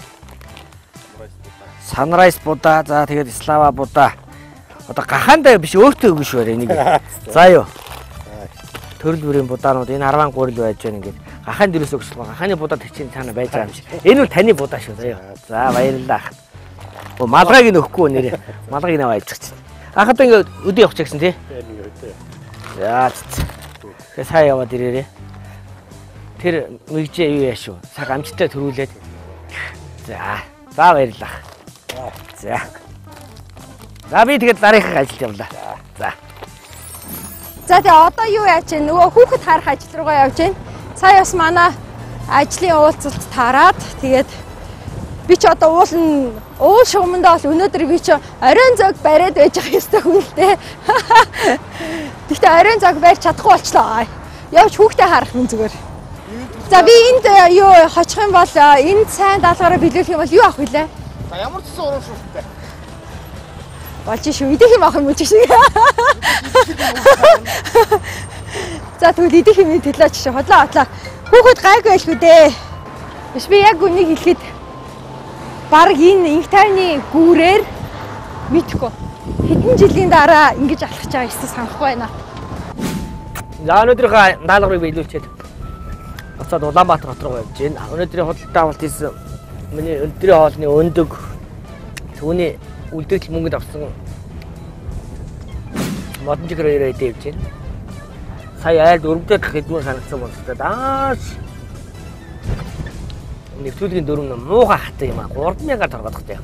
Sunrise Будда, за тэгээд Слава Будда. Одоо гахаандаа биш өөртөө өгнө шүү энийг. За юу. Төрөл бүрийн будаанууд энэ 10 гурил байж байна ингээд. Гахаанд дээрээс өгсөн. Гахааны будаа тгчийн цаана байж байгаа юм шиг. Энэ бол таны будаа шүү заа юу. За баярлалаа. Оо малгайг нь өгөхгүй нэрээ. Малгайг наваа айлцчих. Ахад ингээд өдөө явах гэсэн тий. Яа. Тэгээ сая яваад ирээрээ. Тэр мэгжээ юу яа шүү. Цаг амжтай төрүүлээд. За баярлалаа. За. За би тэгээд дараагийн ажилд явлаа. За. За тэгээ одоо юу яаж вэ? Нөгөө хүүхэд харах ажил руугаа явж байна. Сая бас манай ажлын уулзалт таарад тэгээд би ч одоо уул шугамдаа бол өнөөдөр би ч оройн зог бариад байж байгаа ёстой хүн л дээ. Гэхдээ оройн зог барьж чадахгүй болчлоо. Явж хүүхдээ харах юм зүгээр. За би энд юу хочих юм бол энд сайн даалгаараа биелүүлэх юм бол юу авах вүлээ? За ямар ч уран шүрттэй. Болж шүү. Идэх юм авах юм уу шиг. За тэгвэл идэх юм төлөөч шүү. Хотлоо. Хүүхэд гайгүй байлгүй дээ. Биш би яг үнийг хэлэхэд баг энэ инхтайны гүүрээр мэдхгүй. Хэдэн жилийн дараа ингэж алхаж байгаа ёстой санахгүй байна. За өнөөдрийнхөө даалгаврыг биелүүлчихэд буцаад Улаанбаатар хот руу явж байна. Өнөөдрийн худалдаа авалт хийсэн миний өнөөдрийн хоолны өндөг түүний үлдэгдэл мөнгөд авсан модон жигэр хоёроо идэж байна. Сая айл өргөдөд хэдмэн санагдсан болтой дааш. Нэвтрүүлгийн дөрөв муухай хатаа юм аа 3000-аар торгодохтой.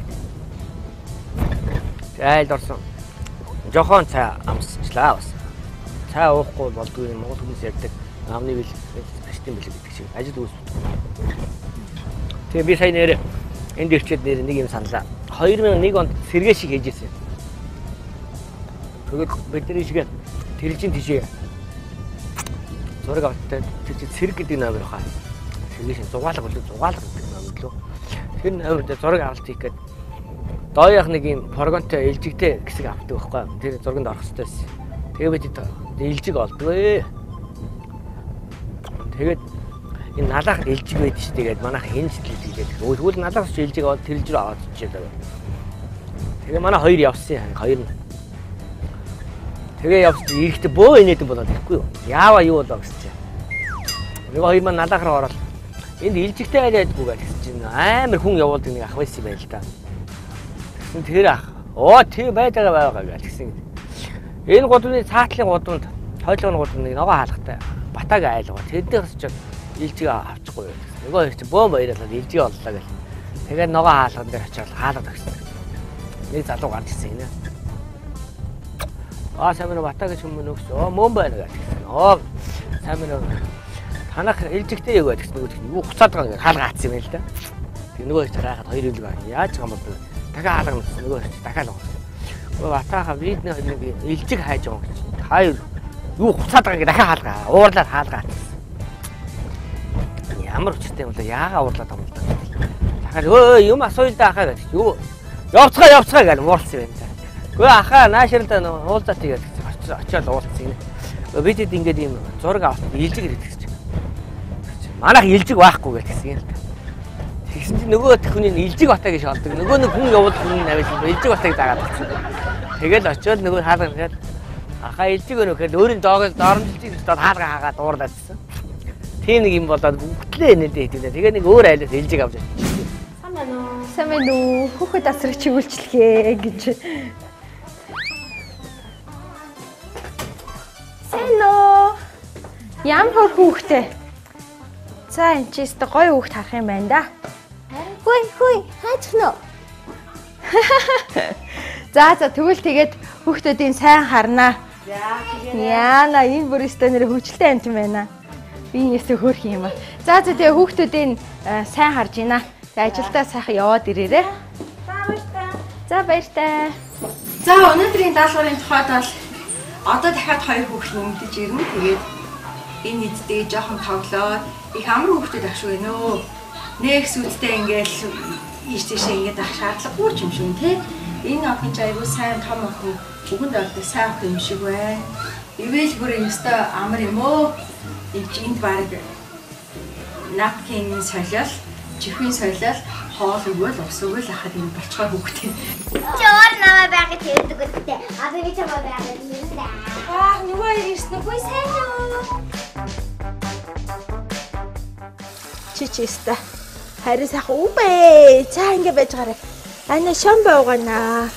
Айл орсон. Жохон цай амсчлаа бас. Цай уухгүй болдгүй юм Монгол хүмүүс ярьдаг. Амны бил фэстивал гэдэг шиг ажил үүсдэг. Тэгээ би сая нэр энд ирчээд нэр нэг юм саналаа. 2001 онд сэргээ шиг хийжсэн. Тэгээд бидний шиг тэрэлжин тийшээ зураг авалттай тэр сэрэг гэдэг нээр хаа. Сэргээ шин зугаалга гэдэг нээр лөө. Тэр нээр зураг авалт хийх гээд дооёох нэг юм прогонтой элжигтэй хэсэг авдаг байхгүй. Тэр зурганд орох хэрэгтэй байсан. Тэгээ бид элжиг олдгоо. Тэгээд энэ налаах элжиг байдаг шүү. Тэгээд манайх энэ жил хийгээд тэгвэл налаах ч элжиг аваад тэрэлж рүү аваад чижээ. Тэгээ манай хоёр явсан. Хоёр нь. Тэгээ явж ирэхдээ бөө инээдэн болоод ирэхгүй юу. Яава юу болоо гэсэн чинь. Нөгөө хоёр маань налаах руу ороод энд элжигтэй байлаадгүй гэсэн чинь амар хүн явуулдаг нэг ах байсан юм байл та. Тэгсэн тэр ах. Оо тий байгаа гэсэн. Энэ гудамжны цаатлын гудамд хойлогны гудамд нэг ногоо хаалгатай батаг айлгаа. Тэднээс ч элжиг авчихгүй юу. Нөгөө хоёр чи бөө баярлаад элжиг оллоо гэл. Тэгээд ногоо хаалган дээр очиад хаалга тагсан. Нэг залуу гарч ирсэн энэ. Сайн мөн батаг гэж хүмүүс өгсөн. Мөн байна гэсэн. Сайн мөн танах элжигтэй юу гэдэг чинь юу хуцаад байгаа ингээ хаалга атсан юм байл та. Тэг нөгөө их харахад хоёр үлэг яаж байгаа юм бол дахиад хаалга нүсэн нөгөө дахиад л. Батаха виднэ нэг элжиг хайж байгаа гэж. Хоёр юу хуцаад байгаа ингээ дахиад хаалга уурлаад хаалга атсан. Ямар хүчтэй юм бол яагаа уурлаад байгаа юм бол. Дахиад юм асууя да ахаа гэж. Юу явцгаа гэж муурсан юм байна. Гэхдээ ахаа наашралтай уулзаад тэгээд очиод уулзсан. Бидэд ингээд юм зураг авах элжиг ирээд гэсэн чинь. Манайх элжиг байхгүй гэсэн юм. Тэгсэн чинь нөгөө хүний элжиг батаа гэж олдог. Нөгөө нэг хүн явуулах хүн аваад элжиг батааг дагаад авчихсан. Тэгэл очиод нөгөө хаалга нэхэд ахаа элжиг өнөө гэхэд өөрийн доогоос доромжилж доод хаалга хаагаад уурлаадсан. Тийм нэг юм болоод бүгдлээ нэлээд хэлээ. Тэгээ нэг өөр айлаас элжиг авч ирсэн. Сайн минь үү хүүхэд асрах чигүүлчлэгээ гэж. Сэно. Ямар хүүхдээ. За энэ ч өстө гоё хүүхд харах юм байна да. Хүй хайцгноо. За тэгвэл тэгээд хүүхдүүдийн сайн харнаа. Яна энэ бүр өстө нэр хөвчлээ амт юм байна. Би нэсээ хөөх юм аа. За тэгээ хүүхдүүдийн сайн харж байна. Тэгээ ажилдаа сайхан яваад ирээрээ. За баяртай. За өнөөдрийн даалгаврын тухайд бол одоо дахиад 2 хүүхэд өмдөж ирнэ. Тэгээд энэ нийтдээ жоохон тоглоод их амар хүүхдүүд ах шүү гэнэ. Нэг сүлдтэй ингээл ийш тийшээ ингээд ах шаардлагагүй юм шүү те. Энэ охин ч айгүй сайн том охин бүгд болдог сайн охин юм шиг байна. Ивэл бүр өстой амар юм уу? Энд баг напкин солиол, чихвийн солиол, хоол өгөөл, ус өгөөл ахад юм болцгой хүүхдээ. Чоор намаа байгаад хэлдэг үстэй. Одоо би чамаа байгаад хэлдэг. Нөгөө ирсэн үгүй сайн уу? Чичээста. Харин сайхан үбэ. За ингэ байж гараа. Ана шомбо угаана.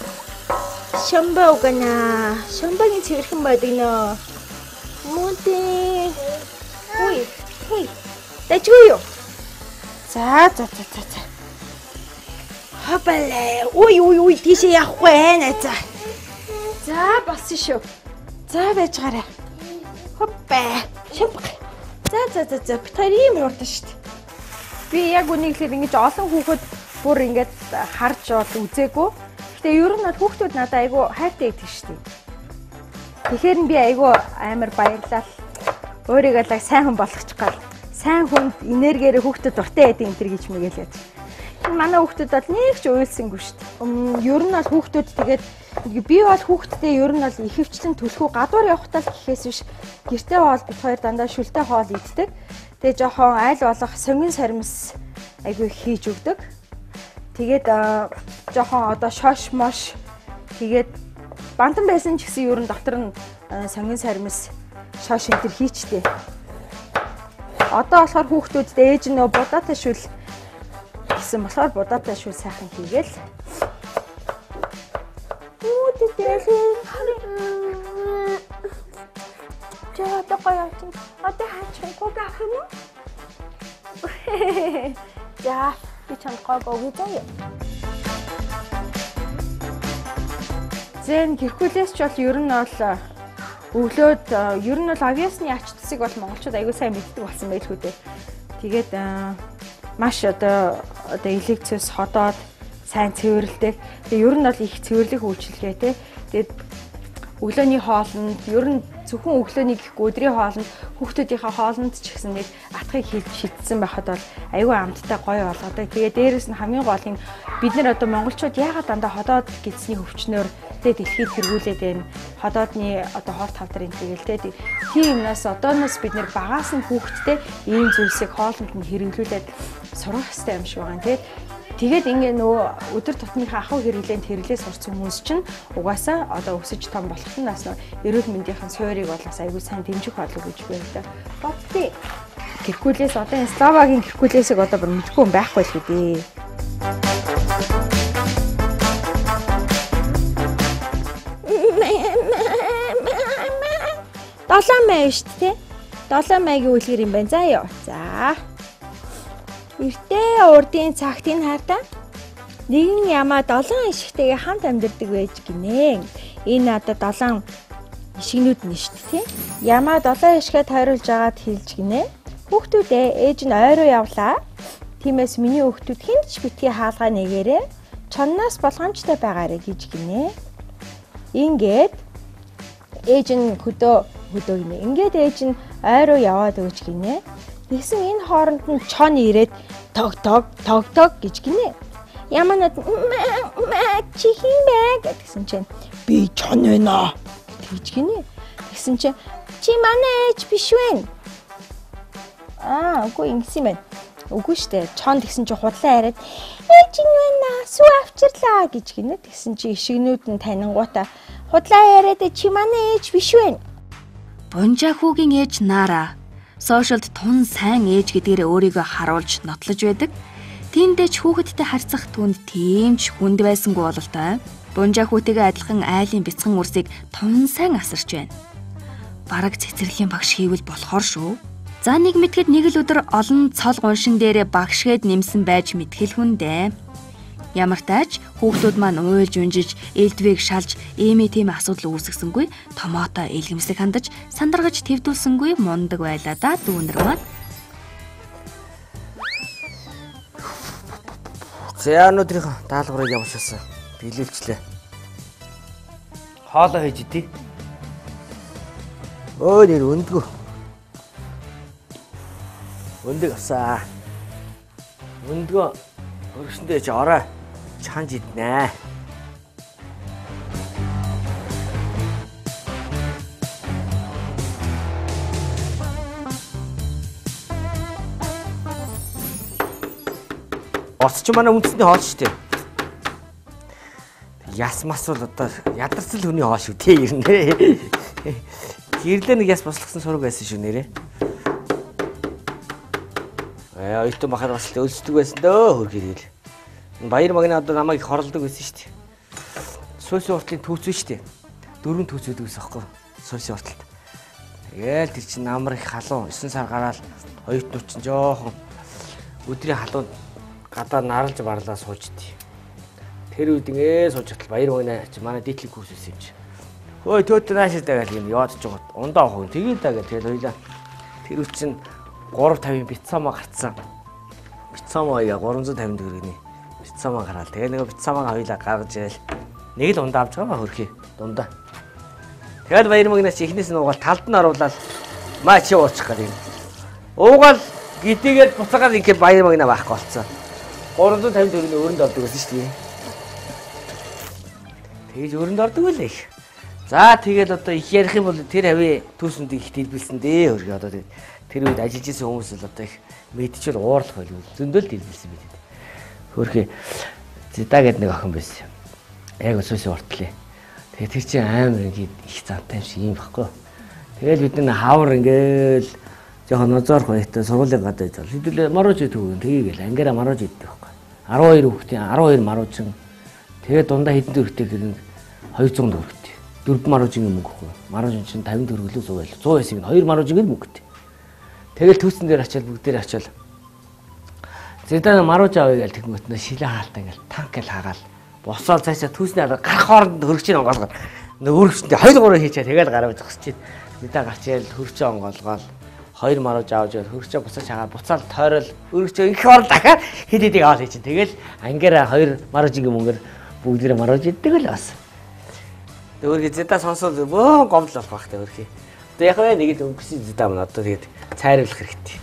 Шомбогийн цэвэрхэн байдаг нөө. Мунти. Хүй. Дэжгүй юу? За. Хопале. Ой тийшээ явахгүй байна за. За болсон шүү. За байж гараа. Хоппа. Шомбо. За. Битэрийн хурдан шүү дээ. Би яг үнийхлээр ингэж олон хүүхэд бүр ингэж харж бол үзээгүй. Гэтэ ер нь бол хүүхдүүд надад айгүй хайртай байдаг шүү дээ. Тэгэхээр би айгүй амар баярлал. Өөрийгөө л сайн хүн болгочих гал. Сайн хүнд энергиээр хүүхдэд дуртай байдаг энэ төр гэж мэгээлээд. Манай хүүхдүүд бол нэг ч уйлсангүй шүү дээ. Ер нь бол хүүхдүүд тэгээд би бол хүүхдтэй ер нь бол ихэвчлэн төлхөө гадуур явахтаа л гэхээс биш гэртээ хоол бит хоёр дандаа шүлтэй хоол иддэг. Тэгээ жоохон айл болох сонгин сармис айгүй хийж өгдөг. Тэгээд жоохон одоо шош мош тэгээд бантан байсан ч гэсэн ер нь дотор нь сонгин сармис шош энэ төр хийчтэй. Одоо болохоор хүүхдүүдтэй ээж нөө будаатай шүл гэсэн болохоор будаатай шүл сайхан хийгээл. Одоо гоё юм. Одоо хаачихгүй байх юм уу? За, би чамд гоё өгье. Зэн гэрхүүлээс ч бол ер нь бол өглөөд ер нь бол авиасны ач тусыг бол монголчууд аягүй сайн мэддэг болсон байлгүй дээ. Тэгээд маш одоо элекцэс ходоод сайн цэвэрлдэг. Тэгээ ер нь бол их цэвэрлэх үйлчилгээ тий. Тэгээд өглөөний хоолнд ер нь зөвхөн өглөөний гэхгүй өдрийн хоолнд хүүхдүүдийнхээ хоолнд ч гэсэн нэг атгыг шидсэн байхад бол аюу амттай гоё болгодог. Тэгээ дээрэс нь хамгийн гол нь бид нар одоо монголчууд яагаад дандаа ходоод гидсний хөвчнөөр дэлхийд тэргүүлээд байна. Ходоодны одоо хор тавдар энэ тэгэл тэ. Тийм юмнаас одооноос бид нар багаас нь хүүхдтэй ийм зүйлсийг хоолнд нь хэрэглүүлээд сурах хэрэгтэй юм шиг байгаа тийм. Тэгээд ингээ нөгөө өдөр тутмынхаа ахуй хэрэглээнд хэрэглээ сурц хүмүүс чинь угаасаа одоо өсөж том болох нь нас эрүүл мэндийнхэн суурийг бол бас аягүй сайн дэмжих болов гэж байна. Бодтыг гэрхүүлээс одоо энэ Словагийн гэрхүүлээсийг одоо бүр мэдгүй юм байхгүй л үү дээ. Долоон май шүү дээ. Долоон майгийн үлгэр юм байна. За ёо. За. Эртээ урдын цагт энэ хардаа нэгэн ямаа 7 ишигтэйгээ хамт амьдардаг байж гинэ. Энэ одоо 7 ишигнүүд нь шүү дээ, тийм. Ямаа 7 ишигэд тойруулж агаад хэлж гинэ. Хүүхдүүдээ ээж нь ойроо явлаа. Тиймээс миний хүүхдүүд хинч битгий хаалгаа нэгээрээ чонноос болгоомжтой байгаарэ гэж гинэ. Ингээд ээж нь хөдөө гинэ. Ингээд ээж нь ойроо яваад өгч гинэ. Тэгсэн энэ хооронд нь чон ирээд тог гэж гинэ. Яманад чи хин бэ гэдгсэн чинь би чон байна гэж гинэ. Тэгсэн чинь чи манай ээж биш вэ? Үгүй ингэсэн байна. Үгүй штэ. Чон тэгсэн чинь худлаа яриад ээж нь байна. Сүү авчирлаа гэж гинэ. Тэгсэн чинь ишигнүүд нь танингуудаа худлаа яриад чи манай ээж биш вэ? Бонжахуугийн ээж Нара сошиалд тун сайн ээж гэдгээрээ өөрийгөө харуулж нотлож байдаг. Тиймдээ ч хүүхэдтэй харьцах түнд тийм ч хүнд байсангүй бололтой. Бунжаа хүүтэйгээ адилхан айлын бяцхан үрсийг тун сайн асарч байна. Бараг цэцэрлэгийн багш хийвэл болохоор шүү. За нэг мэтгэд нэг л өдөр олон цол гуншин дээрээ багшгээд нэмсэн байж мэдхэл хүндээ. Ямар тач хүүхдүүд маань уйлж унжиж, элдвийг шалж, ийм тийм асуудал үүсгэсэнгүй, томоото илгэмсэг хандаж, сандаргаж твдүүлсэнгүй мундаг байлаа да дүүнэр маань. За өнөөдрийн даалгаврыг явуулчихсан. Биелүүлчлээ. Хоолоо хийж идий. Өө нэр өндгөө. Өндөг авсаа. Өндгөө өргөсөндөө чи орой чанж иднэ. Орч манай үндэсний хоол шүү дээ. Яс мас бол одоо ядарсан л хүний хоол шүү дээ ер нь. Гэрлээ нэг яс бослогсон сураг байсан шүү нэрээ. Ойтон бахад бас л өлсдөг байсан дөө хөргийрэл. Баяр магны одоо намайг их хорлдог байсан шүү дээ. Сүүсийн уртлын түүц шүү дээ. 4 түүц өгдөг байсан аахгүй. Сүүсийн урталт. Тэгээл тэр чинь намар их халуун 9 сар гараад оюут нүч чинь жоохон өдрийн халуун гадаа наралж барлаа сууждээ. Тэр үед ингэ сууж хатал баяр магна чи манай дээдлэг курс хийсэн юм чи. Хөөе төөт нааштай гал юм яваад жоо ундаа авах. Тэгээд даа гэл тэгэл хоёлаа. Тэр үед чинь 350 бицамаа гарцсан. Бицамаа яа 350 төгрөгийн бицамаа гараал. Тэгээ нэг бицамаа хоёлаа гаргаж яал. Нэг л ундаа авч байгаа хөрхий дундаа. Тэгэл баяр магнаас ихнээс нь уугаал талд нь оруулаад маа чи уучих гэдэг юм. Уугаал гидийгээд буцаагаад ингэ баяр магнаа байхгүй болцсон. 350 төгрөгийн өрөнд ордог байсан шүү дээ. Тэгэж өрөнд ордог үлээ их. За тэгээд одоо их ярих юм бол тэр хавь түүсэнд их дэлбэлсэн дээ хөргий одоо тэр үед ажиллаж исэн хүмүүс л одоо их мэдчихэл уурлах байл зөндөл дэлбэлсэн бид. Хөрхий зида гэдэг нэг охин байсан. Яг өсөөсөө уртлээ. Тэгээд тэр чинь амар ингээд их зантай юм шиг юм баггүй. Тэгэл бид нэг хавар ингээл жоохон нозоорох байтай сургуулийн гадаа зал. Хэдүүлээ марууж идэв үү тгийгээл ангаараа марууж идэв байхгүй. 12 хүүхдийн 12 маруучин. Тэгээд дундаа хэдэн төгрөгтэй гэр 200 төгрөгтэй. 4 маруучин мөнгө гэхгүй. Маруучин чинь 50 төгрөглөө 100 байл. 100 байсан нь 2 маруучин гэл мөнгөтэй. Тэгэл түүсэн дээр ачаал бүгдээр ачаал. Зэдэн марууж авъя гээл тэгмөтнө шилээ хаалтаа гээл танк гээл хаагаал. Босоод цаашаа түүсний арга гарах хооронд хөргөчийн онгоолгоо. Өөрөсөндөө 2-3 хийчээ тэгэл гараад зогсож чинь. Зэдэн гарчаал хөргөчийн онгоолгоол 2 марууж авч яваад хөргөчөө буцаж хагаад буцаал тойрол хөргөчөө их хор дахиад хэд аваад хийж чинь. Тэгэл ангаараа 2 маруужингийн мөнгөөр бүгдээрээ марууж иддэг л бас. Өөргөө зэдэн сонсоод бөө гомдол болох бахтай өөрхий. Одоо яг нэг л өнгөсөн зэдэн мөн одоо тэгээд цайруулах хэрэгтэй.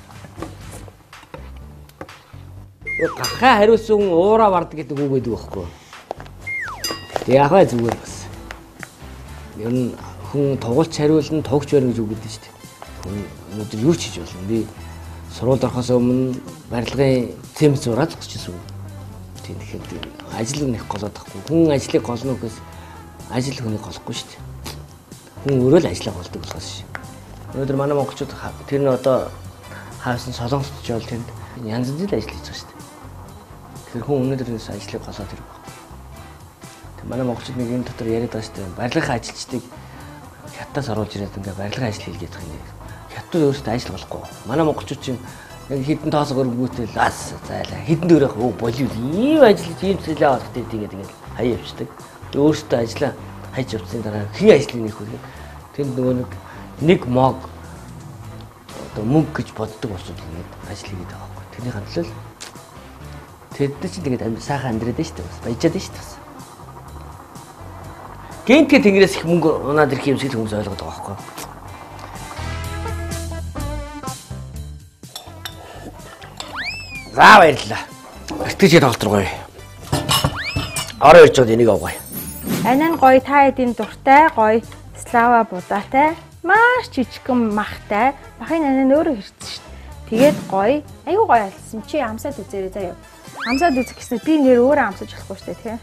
Гахаа хариусан уураа бардаг гэдэг үг байдаг байхгүй. Тэг яг бай зүгээр бас. Ер нь хүн тугалч хариулна, тогч барина гэж үг гэдэг шүү дээ. Хүн өнөөдөр юу ч хийж болно. Би сургуульд орохоос өмнө барилгын цэм зураад зогсчихсон. Тийм тэгэхээр ажил нэг голоод тахгүй. Хүн ажлыг голно гэхээс ажил хүнийг голохгүй шүү дээ. Хүн өөрөө л ажлаа голдог болохоос шүү. Өнөөдөр манай монголчууд тэр нь одоо хаасан солонгосч бол тэнд янз бүрийн ажил хийж байгаа шүү дээ. Тэгэхээр хүн өнөөдрөөс ажлыг голоод ирэх байна. Тэг манай монголчууд нэг энэ дотор яриад байгаа шүү дээ. Барилгын ажилчдыг хятадаас оруулж ирээд ингээ барилгын ажил хийлгээд байгаа юм. Хятад өөрөөсөө ажил болохгүй. Манай монголчууд чинь яг хідэн тоос өргөмгүүтэл ас зайлаа. Хідэн дөрөх болив ийм ажиллаж ийм цэлээ авах тэгээд ингээ хаяа явчихдаг. Өөрөөсөө ажиллаа хайж явцсан дараа хин ажлыг нэх үү. Тэнд нөгөө нэг мог одоо мөнгө гэж боддог учраас ингэ ажил хийгээд байгаа байхгүй. Тэрний хандлал тэд нар чинь тэгээд сайхан амьдраад байна шүү дээ. Бас баяжаад байна шүү дээ. Гэнтгэ тэнгэрээс их мөнгө унаад ирэх юм шиг хүмүүс ойлгоод байгаа байхгүй. За баярлалаа. Эртгэж тоглолтгоё. Орой ирж байгаа энийг авгая. Анин гоё та эдийн дуртай, гоё слава будаатай, маш жижигхэн махтай. Бахын анин өөрөө хэрцэн шүү дээ. Тэгээд гоё, айгүй гоё алсан. Чи амсаад үзээрэй заяа. Амсаад үзэх гэсэн би нэр өөрөө амсаж болохгүй шүү дээ, тийм.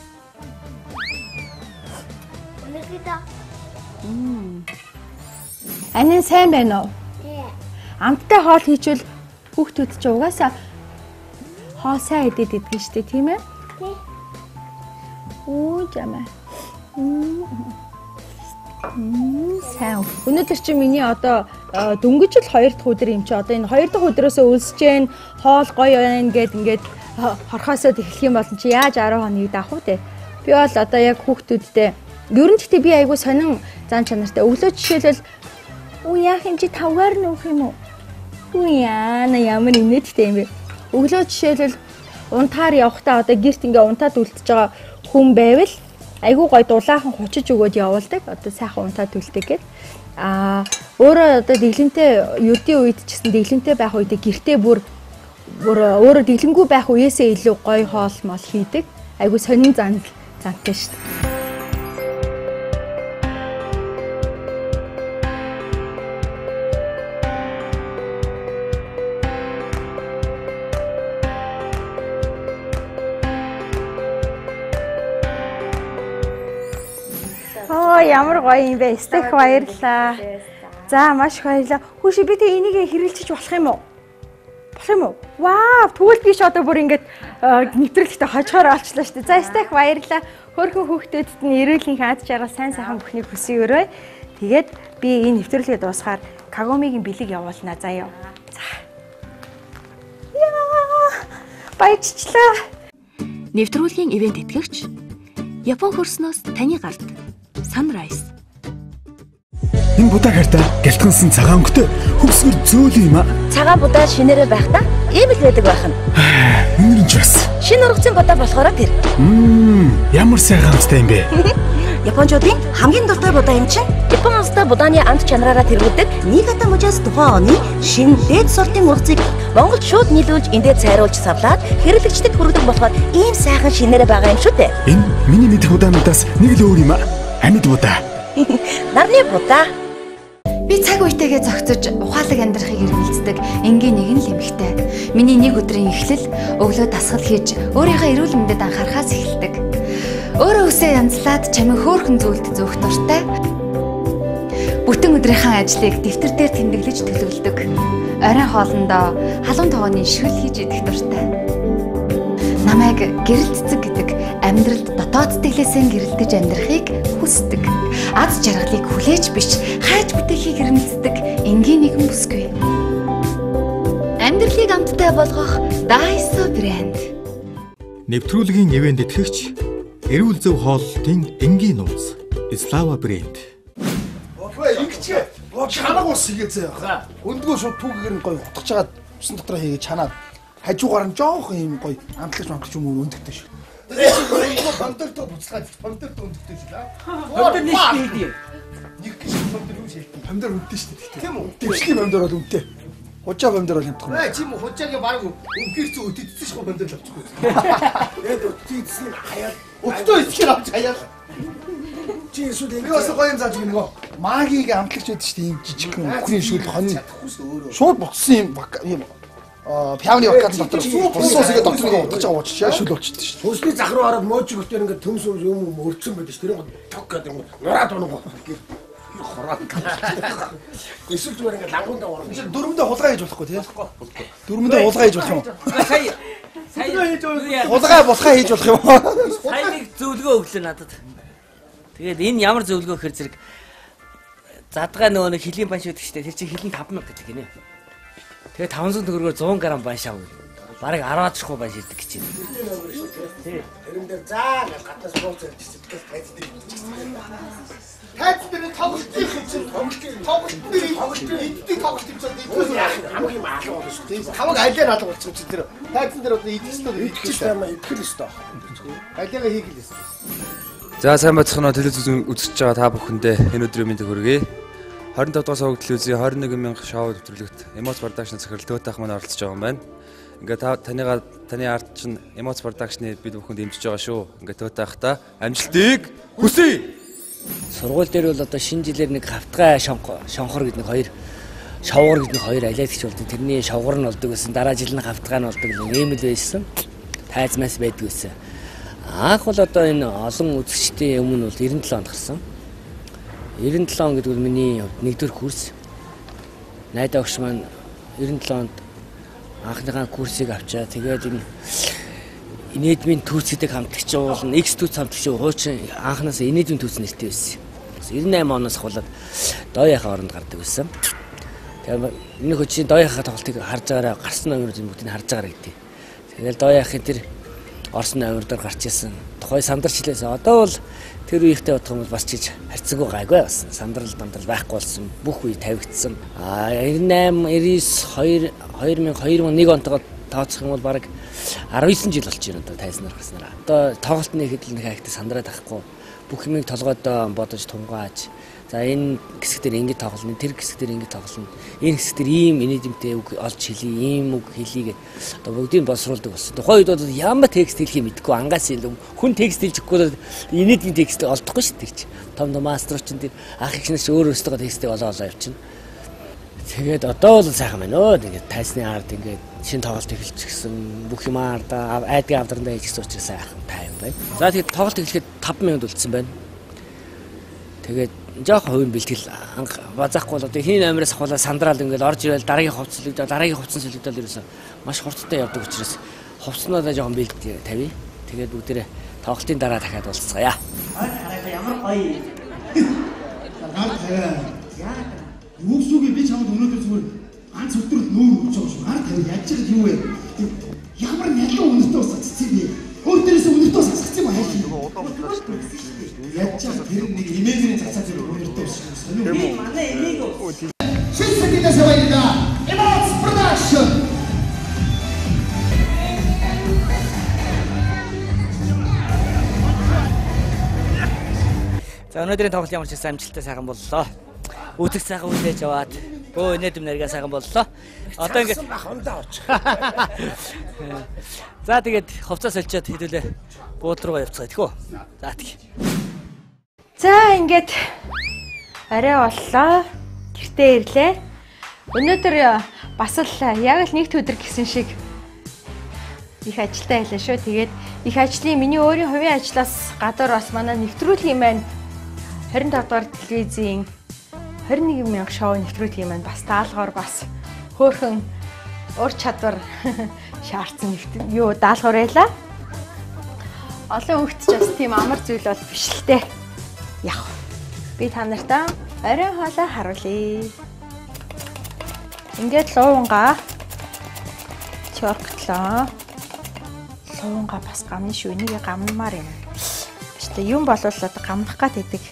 Анин сайн байна уу? Тий. Амттай хоол хийчихвэл хүүхдүүд чи угаасаа хоо сайн идэд идэх шүү дээ, тийм ээ? Тий. Оо жамаа. Сайн. Өнөөдөр чи миний одоо дөнгөж л 2 дахь өдөр юм чи одоо энэ 2 дахь өдрөөсөө өлсөж जैन хоол гоё байна гэд ингээд хорхоосоо эхлэх юм бол чи яаж 10 хоног даах вэ? Би бол одоо яг хүүхдүүдтэй ер нь гэхдээ би айгүй сонин зан чанартай. Өглөө жишээлбэл уу яах юм чи 5-аар нөөх юм уу? Уу яана ямар инээдтэй юм бэ? Өглөө жишээлбэл унтаар явахдаа одоо гэрт ингээ унтаад үлдчихэж байгаа хүн байвал айгүй гой дулаахан хучиж өгөөд явуулдаг. Одоо сайхан унтаад үлддэг гэд. Өөрөө одоо дэглэнтэй ердийн үед ч гэсэн дэглэнтэй байх үедээ гэртээ бүр өөрөө дэглэнгүй байх үеэсээ илүү гой хоол мол хийдэг. Айгүй сонин зантай шүү дээ. Ямар гоё юм бэ? Стейк баярлаа. За маш их баярлаа. Хүүши би тэ энийг хэрэлцэж болох юм уу? Болох юм уу? Вау, тэгвэл би ч одоо бүр ингээд нэвтрүүлэгтээ хожихоор олчлаа шүү дээ. За стейк баярлаа. Хөөрхөн хүүхдүүдэд нь эрүүлийн аз жаргал сайн сайхан бүхнийг хүсье өрөө. Тэгээд би энэ нэвтрүүлгээ дуусгаар Кагомигийн бэлэг явуулнаа заяа. За. Яа! Баяжчлаа. Нэвтрүүлгийн ивент тэтгэгч Япон хөрснөөс таны гарт Sunrise. Энэ будаа хартай гэлтгэнсэн цагаан өнгөтэй хөвсгөр зөөлөн юм а. Цагаан будаа шинээрээ байхдаа ийм л байдаг байх нь. Үнэр нь ч бас. Шинэ ургацын будаа болохоор тэр. Ямар сайхан амттай юм бэ? Япончуудын хамгийн дуртай будаа юм чинь Япон улстай будааны амт чанараараа тэргүүлдэг Нигата мужаас тухайн оны шинэ дээд сортын ургацыг Монголд шууд нийлүүлж эндээ цайруулж савлаад хэрэглэгчдэд хүргэх болохоор ийм сайхан шинээрээ байгаа юм шүү дээ. Энэ миний мэдэх будаануудаас нэг л өөр юм а. Амьд будаа. Нарны будаа. Би цаг үетэйгээ зогцож ухаалаг амьдрахыг эрмэлздэг энгийн нэгэн л эмэгтэй. Миний нэг өдрийн эхлэл өглөө дасгал хийж өөрийнхөө эрүүл мэндэд анхаарахаас эхэлдэг. Өөрөө үсээ янзлаад чамин хөөрхөн зүйлд зөөх дуртай. Бүтэн өдрийнхөө ажлыг дэвтэр дээр тэмдэглэж төлөвлөдөг. Оройн хоолндоо халуун тогооны шүл хийж идэх дуртай. Намайг гэрэл цэцэг гэдэг амьдралд дотоод сэтгэлээсээ гэрэлтэж амьдрахыг хүсдэг. Аз жаргалыг хүлээж биш хайж бүтээхийг эрмэлздэг энгийн нэгэн бүсгүй. Амьдралыг амттай болгох Daiso брэнд. Нэвтрүүлгийн ивент тэтгэгч эрүүл зөв хооллолтын энгийн нууц Slava брэнд. Ингэчээ. Чанаг ус хийгээ заяа. Өндгөө шууд түүгээр нь гоё утгаж жагаад усан дотор хийгээ чанаад хажуугаар нь жоох юм гоё амтлагч юм уу өндөгтэй шүү. Бандерто буцаад бандерто өндөгтэй шүү лаа. Бандер нэг хийдий. Нэг гэж бандер юу шилдэг. Бандер өндөө шүү дээ. Тийм үү? Дэвшлийн бандер бол өндөө. Хужаа бандер бол хямдхан. Тийм үү? Хужаагийн баг өнгөр зүү өдөрсөн шүү бандер л авчихгүй. Яг өдөрсөн хаяа. Өдөө итгэр авч хаяа. Чи эсвэл ингэ бас гоё юм зааж гэнэ нөгөө магиг амтлагч байдаг шүү дээ. Ийм жижигхэн өхрийн шүл хонь. Шууд буцсан юм пиавны вакац дотор суусгээ дотроо утгаж байгаа учраас яа шүл болчихсон шүү. Сүнсний зах руу хараад мөөж өгтөр ингээд төмс юм өрцөн байдаг шүү. Тэр тог гэдэг юм нураад унаг. Хороод. Эсвэл зүгээр ингээд лангундаа орно. Дөрмөндөө хулгай хийж болохгүй тийм. Дөрмөндөө хулгай хийж болох юм. Сая хулгай болохаа хийж болох юм. Сая нэг зөвлөгөө өглөө надад. Тэгээд энэ ямар зөвлөгөө гэхээр зэрэг задгаа нөгөө нэг хилийн банш өгдөг штэ. Тэр чинь хилэн 5000 гэдэг гинэ. Тэгээ 500 төгрөгөөр 100 г банш авъя. Бараг 10-аад шахуу банш ирдэг гэж байна. Тий. Тэрэн дээр заа гэж гаднаас бууц ярьчихсан. Тайц дээр. Тайц дээр тоглолтын чинь тоглолтын иддэг тоглолт юм чинь хамгийн юм алга болно шүү дээ. Таваг айлаар алга болчих юм чи тэр. Тайцэн дээр одоо идэх ёстой идэх ёстой. Айлаа хийх л ёстой. За сайн байцгаана телевиз үзэж байгаа та бүхэндээ энэ өдрийн мэндийг хүргэе. 25 дугаар суваг телевизийн 21000 шоу нэвтрүүлэгт Emoz Production захирал Төөтах маань оролцож байгаа юм байна. Ингээд таны ард чинь Emoz Production-ы бид бүхэнд дэмжиж байгаа шүү. Ингээд Төөтахта амжилтыг хүсье. Сургууль дээр бол одоо шинэ жилээр нэг хавтгай шонхор гэдэг нэг хоёр шовгор гэдэг нэг хоёр алиалагч болдог. Тэрний шовгор нь болдог гэсэн дараа жил нь хавтгай нь болдог юм л байсан. Тайзмаас байдаг байсан. Анх бол одоо энэ олон үзэгчдийн өмнө бол 97 онд гарсан. 97 он гэдэг нь миний нэгдүгээр курс. Найдаа өгч маань 97 онд анхныхаа курсыг авчаа. Тэгээд энэ инээдмийн түүц гэдэг хамтлагч уулна. X түүц хамтлагч хуучин анханаас инээдмийн түүц нэртэй байсан. 98 оноос ахуулаад дооёхоо оронд гардаг байсан. Тэгээд энэ хүчний дооёхоо тоглолтыг харж байгаараа гарсан номерууд бүгдийг харж байгаараа гэдэг. Тэгээд дооёхын тэр Орсын номер дээр гарч ирсэн. Тухай сандарчлээс одоо бол тэр үеийнхтэй бодох юм бол бас чиж харьцангуй гайгүй байсан. Сандрал байхгүй болсон. Бүх үе тавигдсан. 98, 99, 2001 онтойгоо тооцох юм бол бараг 19 жил болж байна одоо тайзнаар гарснараа. Одоо тоглолтны хэдэл нэг хайхтай сандраад авахгүй. Бүх юмыг толгойдоо бодож тунгааж. За энэ хэсэг дээр ингэ тоглоно, тэр хэсэг дээр ингэ тоглоно. Энэ хэсэг дээр ийм инээдэмтэй үг олж хэлий, ийм үг хэлийгээ одоо бүгдийг боловсруулдаг болсон. Тухайн үед бол ямар текст хэлхийг мэдэхгүй ангаас хүн текст хэлж өгөхгүй инээдмийн текст олдохгүй шүү дээ. Том мастерч энэ ах их шинж өөр өөртөө текстээ олоо явчихна. Тэгээд одоо бол сайхан байна өө. Тэгээд тайсны ард ингээд шинэ тоглолт эхэлчихсэн. Бүх юм ардаа айдгийн авдрандаа хийчихсэн учраас сайхан тайван байна. За тэгээд тоглолт эхлэхэд 5 минут үлдсэн байна. Тэгээд жоохон хувийн бэлтгэл базаахгүй бол одоо хин номероос ахуулаад сандраал ингээд орж ирэл дараагийн хувцс солигдоо дараагийн хувцсан солигдол ерөөсөө маш хурдтай явдаг учраас хувцснуудаа жоохон бэлт тавья. Тэгээд бүгдээрээ тоглолтын дараа дахиад уулзцгаая. Хараа ямар гоё. Яа. Юусуугийн би чамд өнөөдөр зүгээр ганц өдөр нүүр өгч байгаа шүү. Гар тавь яаж чад юу вэ? Ямар нялуу өнөртөө сацсан би. Өөр дээрээс өнөртөө сацсан юм хайх юм. Яаж чад тэр нэг имэйжийн цацаад өнөртөө шүү. Манай эмээг үү. Шилсэгдээс баярлаа. Emots production. За өнөөдрийн тоглолт ямар ч амжилттай сайхан боллоо. Үзэх сайхан үлээж аваад инээдэм наргаа сайхан боллоо. Одоо ингээд За тэгээд хувцас соличоод хэдүүлээ бууд руугаа явцгаа тэхүү. За тэг. За ингээд арай боллоо. Гэртээ ирлээ. Өнөөдөр бас л яг л нэгт өдөр гэсэн шиг их ажилтаа байлаа шүү. Тэгээд их ажлын миний өөрийн хувийн ажлаас гадар бас манай нэвтрүүлгийн маань 25 дугаар телевизийн 21,000 шоу нэвтрүүлгийн маань бас даалгавар бас хөөхөн ур чадвар шаардсан юу даалгавар байлаа. Олон хөвгтч бас тийм амар зүйл бол биш л дээ. Яг би та нартай оройн хоолой харуулъя. Ингээд луунгаа чорктлоо. Луунгаа бас гамны шүү. Энийг гамнамаар юм. Биштэй юм болвол одоо гамнах гад идэг.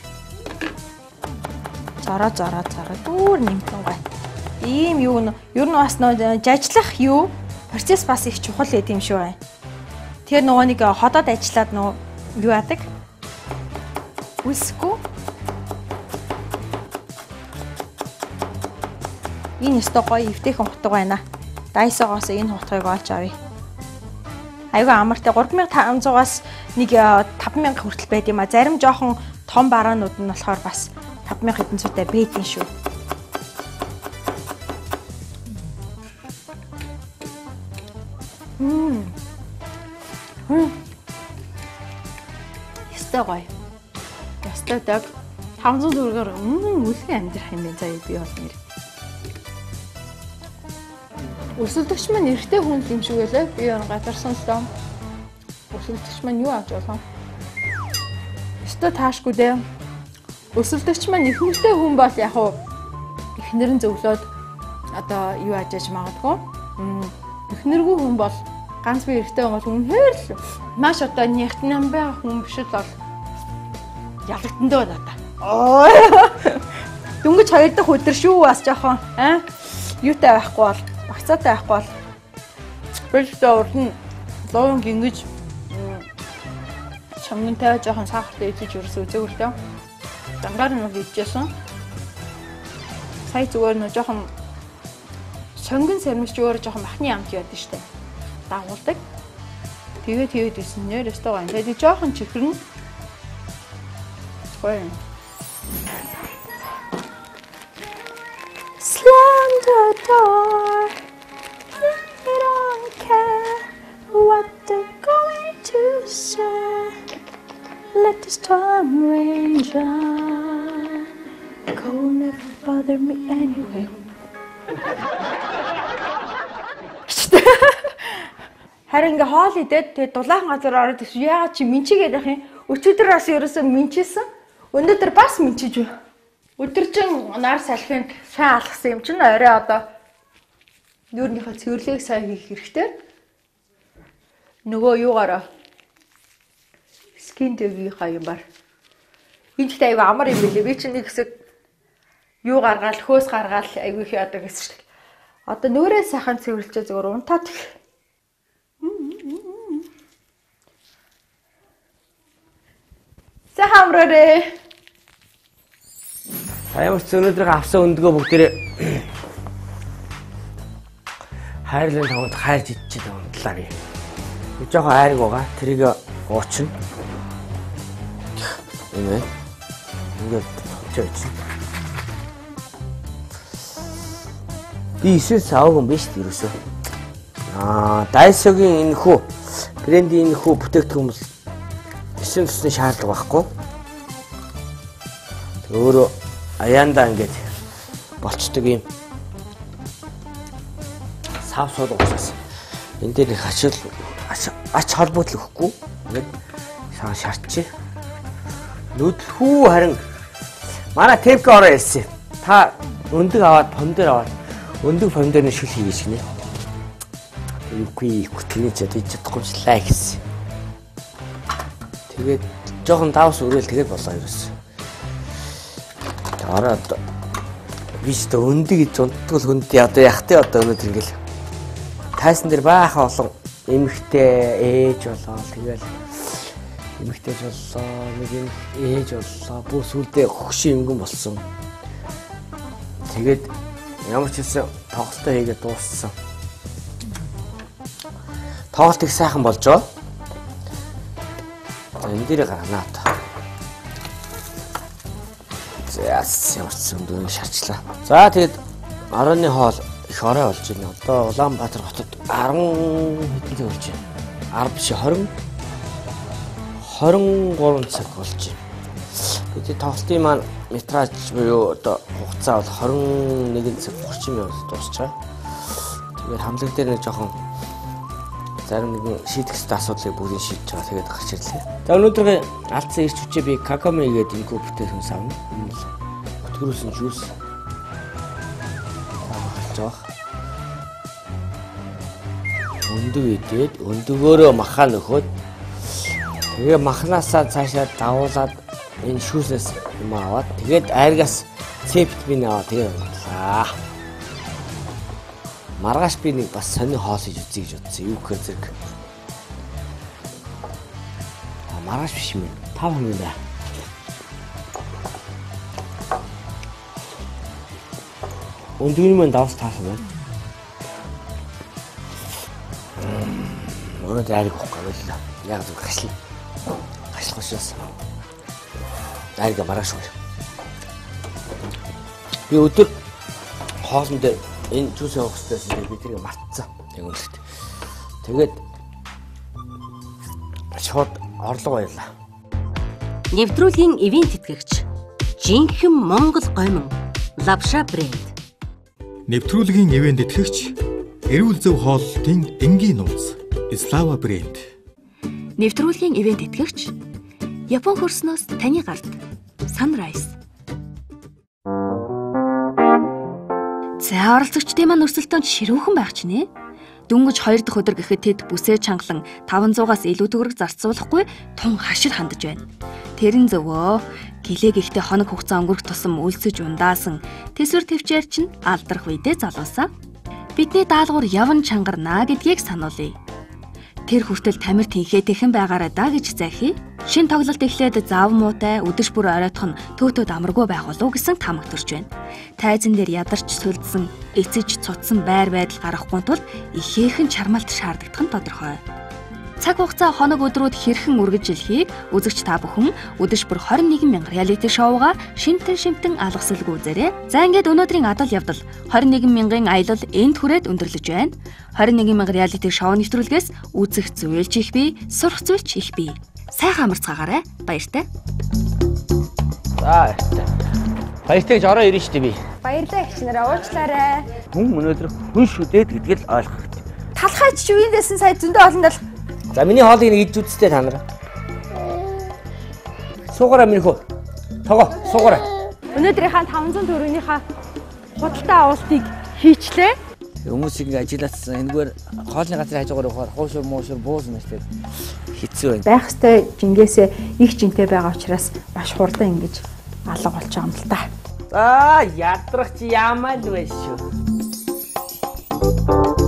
Зараа дүүр нэмтэн гой. Ийм юу нэ? Ер нь бас нөө жажлах юу? Процесс бас их чухал байт юм шүү. Тэр нөгөө нэг ходоод ажиллаад нөө юу яадаг? Үсгүй. Энэ өстө гоё эвтэйхэн хутга байна. Дайсогоос энэ хутгийг олж авъя. Айгүй амартай 3500-аас нэг 5000 хүртэл байд юм а. Зарим жоохон том бараанууд нь болохоор бас 5000 хэдэн зүйтэй байдгийн шүү. Ястай гоё. Ястай даг 500 төгрөгөөр үлгэн амьдрах юм байна заяа би бол нэр. Өсөлтөгч маань эрэгтэй хүн юм шиг байлаа. Би газарсан л доо. Өсөлтөгч маань юу авч болов? Өстө таашгүй дээ. Өсөлтөгч маань их нэртэй хүн бол яг уу эхнэр нь зөвлөөд одоо юу ажиж магадгүй. Эхнэргүй хүн бол ганц би эрэгтэй хүн бол үнэхээр л маш одоо нягтнам байх хүн биш л бол ялагдандөө надаа. Дөнгөж 2 дахь өдөр шүү бас жоохон юутай байхгүй бол багцаатай байхгүй бол бэлтээ уран луун гингэж чамнантай жоохон сахартай идэж ерөөсөө үзээгүй л дээ. Дангаар нь идчихсэн. Сая зүгээр нөө жоохон сонгон сэрмэж өөр жоохон махны амт яд нь штэ. Дагуулдаг. Тэгээд исэн нэр өстой гоо. Тэгээд жоохон чихрэн. Гоё. Slam the door. I don't care what they're going to say. Let the storm rage on. Cold never bother me anyway. Харин ингээ хоол идээд тэгээ дулаахан газар ороод ирсэн. Яагаад чи минчигээд явах юм? Өчигдөр бас ерөөсөө минчээсэн. Өнөөдөр бас минчиж байна. Өдөржин нар салхинд сайн алгасан юм чинь орой одоо нүүрнийхөө цэвэрлэгийг сайн хийх хэрэгтэй. Нөгөө юугаараа скин дэвийнхаа юм бар. Энд ихтэй аяга амар юм билээ. Би чинь нэг хэсэг юу гаргаал, хөөс гаргаал аяга их яадаг гэсэн чинь. Одоо нөөрөө сайхан цэвэрлчээ зөвөр унтаад. Сайхан амраарэ. Ямар ч өнөөдрийг авсан өндгөө бүгдээрээ хайрлын тавд хайрж идчихээд унтлаа гээ. Би жоохон айраг байгаа. Тэрийг уучна. Энэ ингээд чойч. Би эсвэл савг юм биш тэрөөсөө. Дайсогийн энэ хүү брендийн энэ хүү бүтээгдэхүүн хүмүүс эсвэл төсний шаардлага байхгүй. Өөрөө аяндаа ингээд болцдог юм. Сав сууд уусаас. Энд дээр их ач холбогдол өгөхгүй. Ингээд саа шаардчих. Нүдхүү харин манай тепк ороо ирсэн. Та өндөг аваад фон дээр аваад өндөг фон дээр нь шил хийгээш гинэ. Юугүй хүтний чадж чадахгүй лай гэсэн. Тэгээд жоохон давс өрөөл тэгээд болоо ерөөс. Ороод биш тэ өндөг гэж унтгал хөндий одоо яхтай одоо өнөдөр ингээл тайсан дээр баахан олон эмхтэй ээж болоо тэгэл эмхтэй боллоо нэг юм ээж боллоо бүх сүлдээ хөгшин өнгөн болсон. Тэгээд ямар ч хэлсэн тоглолтоо хийгээд дууссан. Тоглолт их сайхан болж байгаа. За энэ дээр гарнаа та. Ямарчсан дөрөв шаарчлаа. За тэгээд орооны хоол их орой болж байна. Одоо Улаанбаатар хотод 10 хэдэн болж байна. 10 биш 23 цаг болж байна. Тэгээд тоглолтын маань метраж буюу одоо хугацаа бол 21 цаг 30 минут дуусчаа. Тэгээд хамлаг дээр нэг жоохон зарим нэгэн шийдэх ёстой асуудлыг бүгдийг шийдэж байгаа. Тэгээд гарч ирлээ. За өнөөдөр алдсан ирч хүчээ би каками гэдэг энэ бүтээгдэхүүн савна. Өтгөрөөсөн жуус. Таахалж байгаа. Өндөг идээд өндөгөөрөө махан нөхөд тэгээ махнаасаа цаашаа давуулаад энэ шүүснээс юм аваад тэгээд айргаас цепт би наваа тэгээ унтлаа. Маргааш би нэг бас сони хоол хийж үзье гэж бодсон. Юу гэхээр зэрэг. Маргааш биш юм. 5 хоног байна. Өндөгний мэн давс таасан байна. Өнөөдөр яриг авах гэвэл яг зөв хашлаа. Хашлах шээс. Яриг маргааш уу. Би өдөр хоолн дээр энэ жуус явах хэрэгтэйсэн би тэрийг мартсан. Яг үнэхээр. Тэгээд шууд орлого баярлаа. Нэвтрүүлгийн ивент тэтгэгч жинхэнэ Монгол гомин Лавша брэнд. Нэвтрүүлгийн ивент тэтгэгч эрүүл зөв хооллолтын энгийн нууц Слава брэнд. Нэвтрүүлгийн ивент тэтгэгч Япон хөрснөөс таны гарт Sunrise. За оролцогчдын маань өрсөлдөөнд ширүүхэн байх ч нэ. Дөнгөж 2 дахь өдөр гэхэд тэд бүсээ чангалан 500-аас илүү төгрөг зарцуулахгүй тун хашир хандж байна. Тэрэн зөвөө гэлэг ихтэй хоног хугацаа өнгөрөх тусам үлсэж ундаасан тэсвэр төвчээр чинь алдрах үедээ залуусаа. Бидний даалгавар яван чангарнаа гэдгийг сануулъя. Тэр хүртэл тамир тэнхээ тэхэн байгаарай да гэж захий. Шин тоглолт эхлээд зав муутай өдөш бүр оройтох нь төөтөд амаргүй байх болов гэсэн тамаг төрж байна. Тайзан дээр ядарч сүлдсэн, эцэж цуцсан байр байдал гарахгүй тул ихээхэн чармаалт шаардлагадах нь тодорхой. Цаг хугацаа хоног өдрүүд хэрхэн үргэлжилхийг үзэгч та бүхэн өдөш бүр 21,000 реалити шоуга шимтэн алгасалгүй үзээрэй. За ингээд өнөөдрийн адал явдал 21,000-ын аялал энд хүрээд өндөрлөж байна. 21,000 реалити шоу нэвтрүүлгээс үзэх зүйлч их бий, сурах зүйлч их бий. Сайхан амарцгаагаарай. Баяртай. За баяртай гэж ороо ирнэ шүү дээ би. Баярлалаа гэх нэр уучлаарай. Хүн өнөөдөр хүн шүдээд гэдгийг ойлгох хэрэгтэй. талхайч юундээсэн сая зөндөө олон дал. За миний хоолыг нэг идж үзтээ та нараа. Суугаараа минь хөө. Того суугаараа. Өнөөдрийнхаа 500 төгрөгийнхаа худалдаа авалтыг хийчлээ. Хүмүүс ингэ ажилласан энэгээр хоолны газрын хажуугаар ухаар хуушур муушур буусна шүү дээ. Хэцүү байна. Байх ёстой жингээсээ их жинтэй байгаа учраас маш хурдан ингэж алга болж байгаа юм л та. За ядрах чи яамаа л вэ шүү.